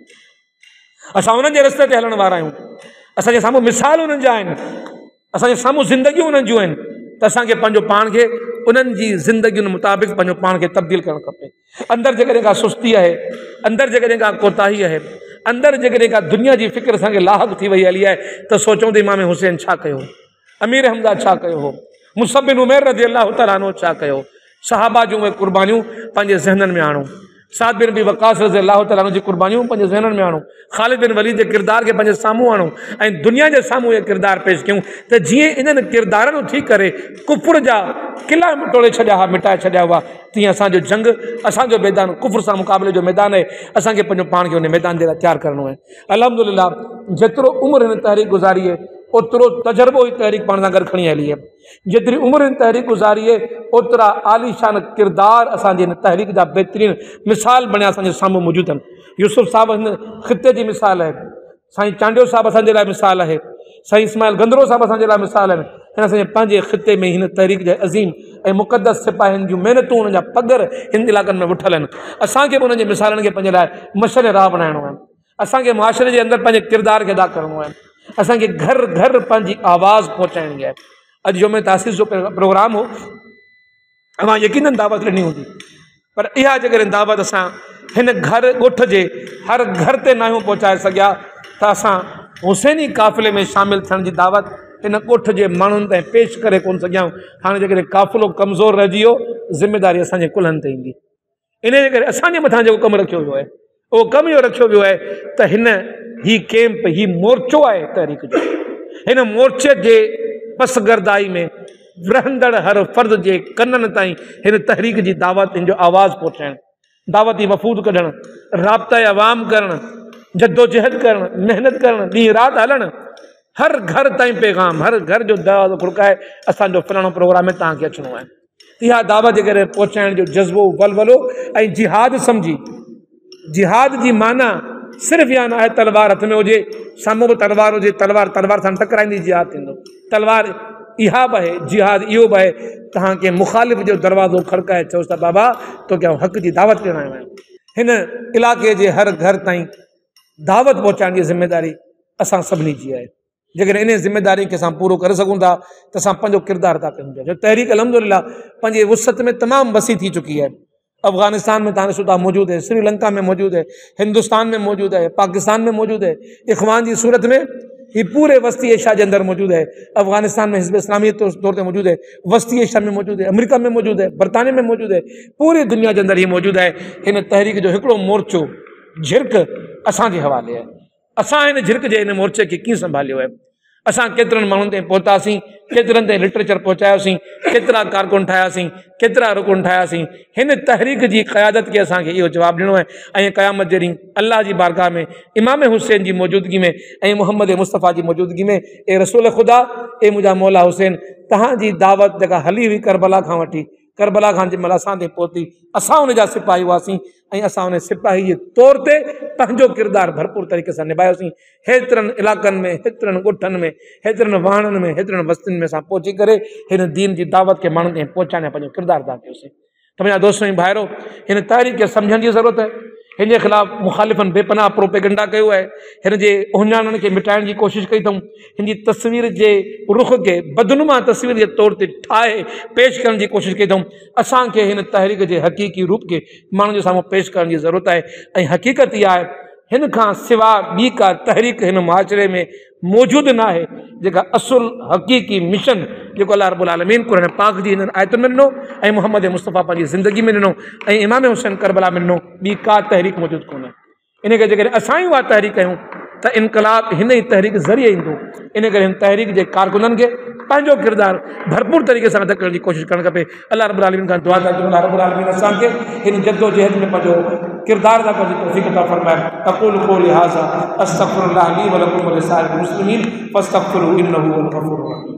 असां उन्हनि जे रस्ते ते हलण वारा आहियूं, असांजे साम्हूं मिसाल उन्हनि जा आहिनि, असांजे साम्हूं ज़िंदगियूं उन्हनि जूं आहिनि। त असांखे पंहिंजो पाण खे उन्हनि जी ज़िंदगियुनि मुताबिक़ पंहिंजो पाण खे तब्दील करणु खपे। अंदरि जेकॾहिं का सुस्ती आहे, अंदरि जेकॾहिं का कोताही आहे, अंदरि जेकॾहिं का दुनिया जी फ़िक्र असांखे लाहक थी वई हली आहे त सोचूं त इमाम हुसैन छा कयो, अमीर हमज़ा छा कयो हो, मुसअब बिन उमैर रज़ी अल्लाह तआला अन्हु छा कयो, सहाबा जूं उहे क़ुर्बानियूं पंहिंजे ज़हननि में आणूं, साद बिन अबी वक़ास रज़ी अल्लाह तआला अन्हु जी क़ुर्बानियूं पंहिंजे ज़हननि में आणूं, ख़ालिद बिन वलीद जे किरदार खे पंहिंजे साम्हूं आणूं ऐं दुनिया जे साम्हूं इहे किरदार पेश कयूं त जीअं इन्हनि किरदारनि थी करे कुफ़र जा किला टोड़े छॾिया हुआ, मिटाए छॾिया हुआ, तीअं असांजो जंग, असांजो मैदान कुफ़र सां मुक़ाबले जो मैदान आहे। असांखे पंहिंजो पाण खे उन मैदान जे लाइ तयारु करणो आहे। अल्हम्दुलिल्लाह जेतिरो उमिरि हिन तहरीक गुज़ारी आहे ओतिरो तजर्बो ही तहरीक पाण सां गॾु खणी हली आहे। जेतिरी उमिरि हिन तहरीक गुज़ारी आहे ओतिरा आलीशान किरदार असांजे हिन तहरीक जा बहितरीन मिसाल बणिया असांजे साम्हूं मौजूदु आहिनि। यूसुफ साहिबु हिन ख़िते जी मिसाल आहे, साईं चांडियो साहिबु असांजे लाइ मिसाल आहे, साईं इस्माइल गंदरो साहिबु असांजे लाइ मिसाल आहिनि। हिन असांजे पंहिंजे ख़िते में हिन तहरीक जे अज़ीम ऐं मुक़दस सिपाहियुनि जूं महिनतूं, हुननि जा पगर हिन इलाइक़नि में उठल आहिनि। असांखे बि हुननि जे मिसालनि खे पंहिंजे लाइ मशर राह बणाइणो आहे। असांखे मुआशरे जे अंदरि पंहिंजे किरदार खे अदा करिणो आहे। असांखे घर घर पंहिंजी आवाज़ पहुचाइणी आहे। अॼु जो में तासीस जो प्रोग्राम हो, अवां यकीनन दावत ॾिनी हूंदी, पर इहा जेकॾहिं दावत असां हिन घर ॻोठ जे हर घर ते न आहियूं पहुचाए सघिया त असां हुसैनी काफ़िले में शामिल थियण जी दावत हिन ॻोठ जे माण्हुनि ताईं पेश करे कोन सघियाऊं। हाणे जेकॾहिं काफ़िलो कमज़ोर रहिजी वियो, ज़िमेदारी असांजे कुल्हनि ते ईंदी। इन जे करे असांजे मथां जेको कमु रखियो वियो आहे, उहो कमु इहो रखियो वियो आहे त ही कैंप, ही मोर्चो आहे तहरीक जो। हिन मोर्चे जे पसगरदाई में रहंदड़ हर फ़र्द जे कननि ताईं हिन तहरीक जी दावत, हिन जो आवाज़ पहुचाइणु, दावती वफ़ूद कढणु, राब्ता अवाम करणु, जद्दोजहद करणु, महिनत करणु, ॾींहुं राति हलणु, हर घर ताईं पैगाम, हर घर जो दरवाज़ो खड़काए असांजो फलाणो प्रोग्राम में तव्हांखे अचिणो आहे। इहा दावत जेकॾहिं पहुचाइण जो जज़्बो, वलवलो ऐं जिहाद सम्झी, जिहाद जी माना सिर्फ़ु या न आहे तलवार हथ में हुजे, साम्हूं बि तलवार हुजे, तलवार सां टकराईंदी जिहाद थींदो। तलवार इहा बि आहे, जिहाद इहो बि आहे, तव्हांखे मुखालिफ़ जो दरवाज़ो खड़काए चयोसि त बाबा तोखे आउं हक़ जी दावत ॾियणु आयो आहियां। हिन इलाइक़े जे हर घर ताईं दावत पहुचाइण जी ज़िमेदारी असां सभिनी जी आहे। जेकॾहिं इन ज़िमेदारी खे असां पूरो करे सघूं था त असां पंहिंजो किरदारु अदा कयूं था। जो तहरीक अल्हम्दुलिल्लाह पंहिंजे वुसत में तमामु वसी थी चुकी है। अफ़गानिस्तान में तव्हां ॾिसो था मौजूदु है, श्रीलंका में मौजूदु है, हिंदुस्तान में मौजूदु है, पाकिस्तान में मौजूदु है, इख़वान जी सूरत में ही पूरे वस्ती एशिया के अंदर मौजूद है। अफगानिस्तान में हिज़्ब इस्लामी तौर पर मौजूद है, वस्ती एशिया में मौजूद है, अमेरिका में मौजूद है, बरतानिया में मौजूद है, पूरी दुनिया के अंदर ही मौजूद है। इन तहरीक जो हिकिड़ो मोर्चो झिरक असांजे हवाले है। असां इन झिरक जे इन मोर्चे खे कीअं संभालियो है, असां केतिरनि माण्हुनि ताईं पहुतासीं, केतिरनि ताईं लिटरेचर पहुचायोसीं, केतिरा कारकुन ठाहियासीं, केतिरा रुकन ठाहियासीं। हिन तहरीक जी क़यादत खे असांखे इहो जवाबु ॾियणो आहे। ऐं क़यामत जे ॾींहुं अल्लाह जी बारगाह में इमाम हुसैन जी मौजूदगी में ऐं मोहम्मद मुस्तफ़ा जी मौजूदगी में, ए रसूल ख़ुदा, ए मुंहिंजा मौला हुसैन, तव्हांजी दावत जेका हली हुई करबला खां वठी, करबला खां जंहिं महिल असां ते पहुती, असां उन जा सिपाही हुआसीं ऐं असां उन सिपाही जे तौर ते पंहिंजो किरदारु भरपूर तरीक़े सां निभायोसीं। हेतिरनि इलाइक़नि में, हेतिरनि ॻोठनि में, हेतिरनि वाहणनि में, हेतिरनि बस्तियुनि में असां पहुची करे हिन दीन जी दावत खे माण्हुनि ताईं पहुचाइण पंहिंजो किरदारु अदा कयोसीं। त मुंहिंजा दोस्त ऐं भाइरो, हिन तहरीक खे सम्झण जी ज़रूरत आहे। हिन जे ख़िलाफ़ मुखालिफ़नि बेपनाह प्रोपेगेंडा कयो आहे, हिन जे उहिञाणनि खे मिटाइण जी कोशिशि कई अथऊं, हिन जी तस्वीर जे रुख़ खे बदनुमा तस्वीर जे तौर ते ठाहे पेश करण जी कोशिशि कई अथऊं। असांखे हिन तहरीक जे हक़ीक़ी रूप खे माण्हुनि जे साम्हूं पेश करण जी ज़रूरत आहे। ऐं हक़ीक़त इहा आहे, हिन खां सिवा ॿी का तहरीक हिन मुआशरे में मौजूदु न आहे जेका असुल हक़ीक़ी मिशन जेको अल्लाह रब्बुल आलमीन क़ुरान पाक जी हिननि आयतुनि में ॾिनो ऐं मोहम्मद मुस्तफ़ा पंहिंजी ज़िंदगी में ॾिनो ऐं इमाम हुसैन करबला में ॾिनो, ॿी का तहरीक मौजूदु कोन्हे। इन खे जेकॾहिं असां ई उहा तहरीक कयूं त इनकलाब हिन ई तहरीक ज़रिए ईंदो। इन करे हिन तहरीक जे कारकुननि खे पंहिंजो किरदारु भरपूर तरीक़े सां अदा करण जी कोशिशि करणु खपे। अल्लाह रब्बुल आलमीन खां दुआ था कयूं, अल्लाह रब्बुल आलमीन असांखे हिन जद्दोजहद में पंहिंजो किरदारु अदा करण जी तौफ़ीक़ अता फ़रमाए। अक़ूलु क़ौली हाज़ा अस्तग़फ़िरुल्लाह ली व लकुम व लिसाइरिल मुस्लिमीन फ़स्तग़फ़िरूहु इन्नहु हुवल गफ़ूरुर रहीम।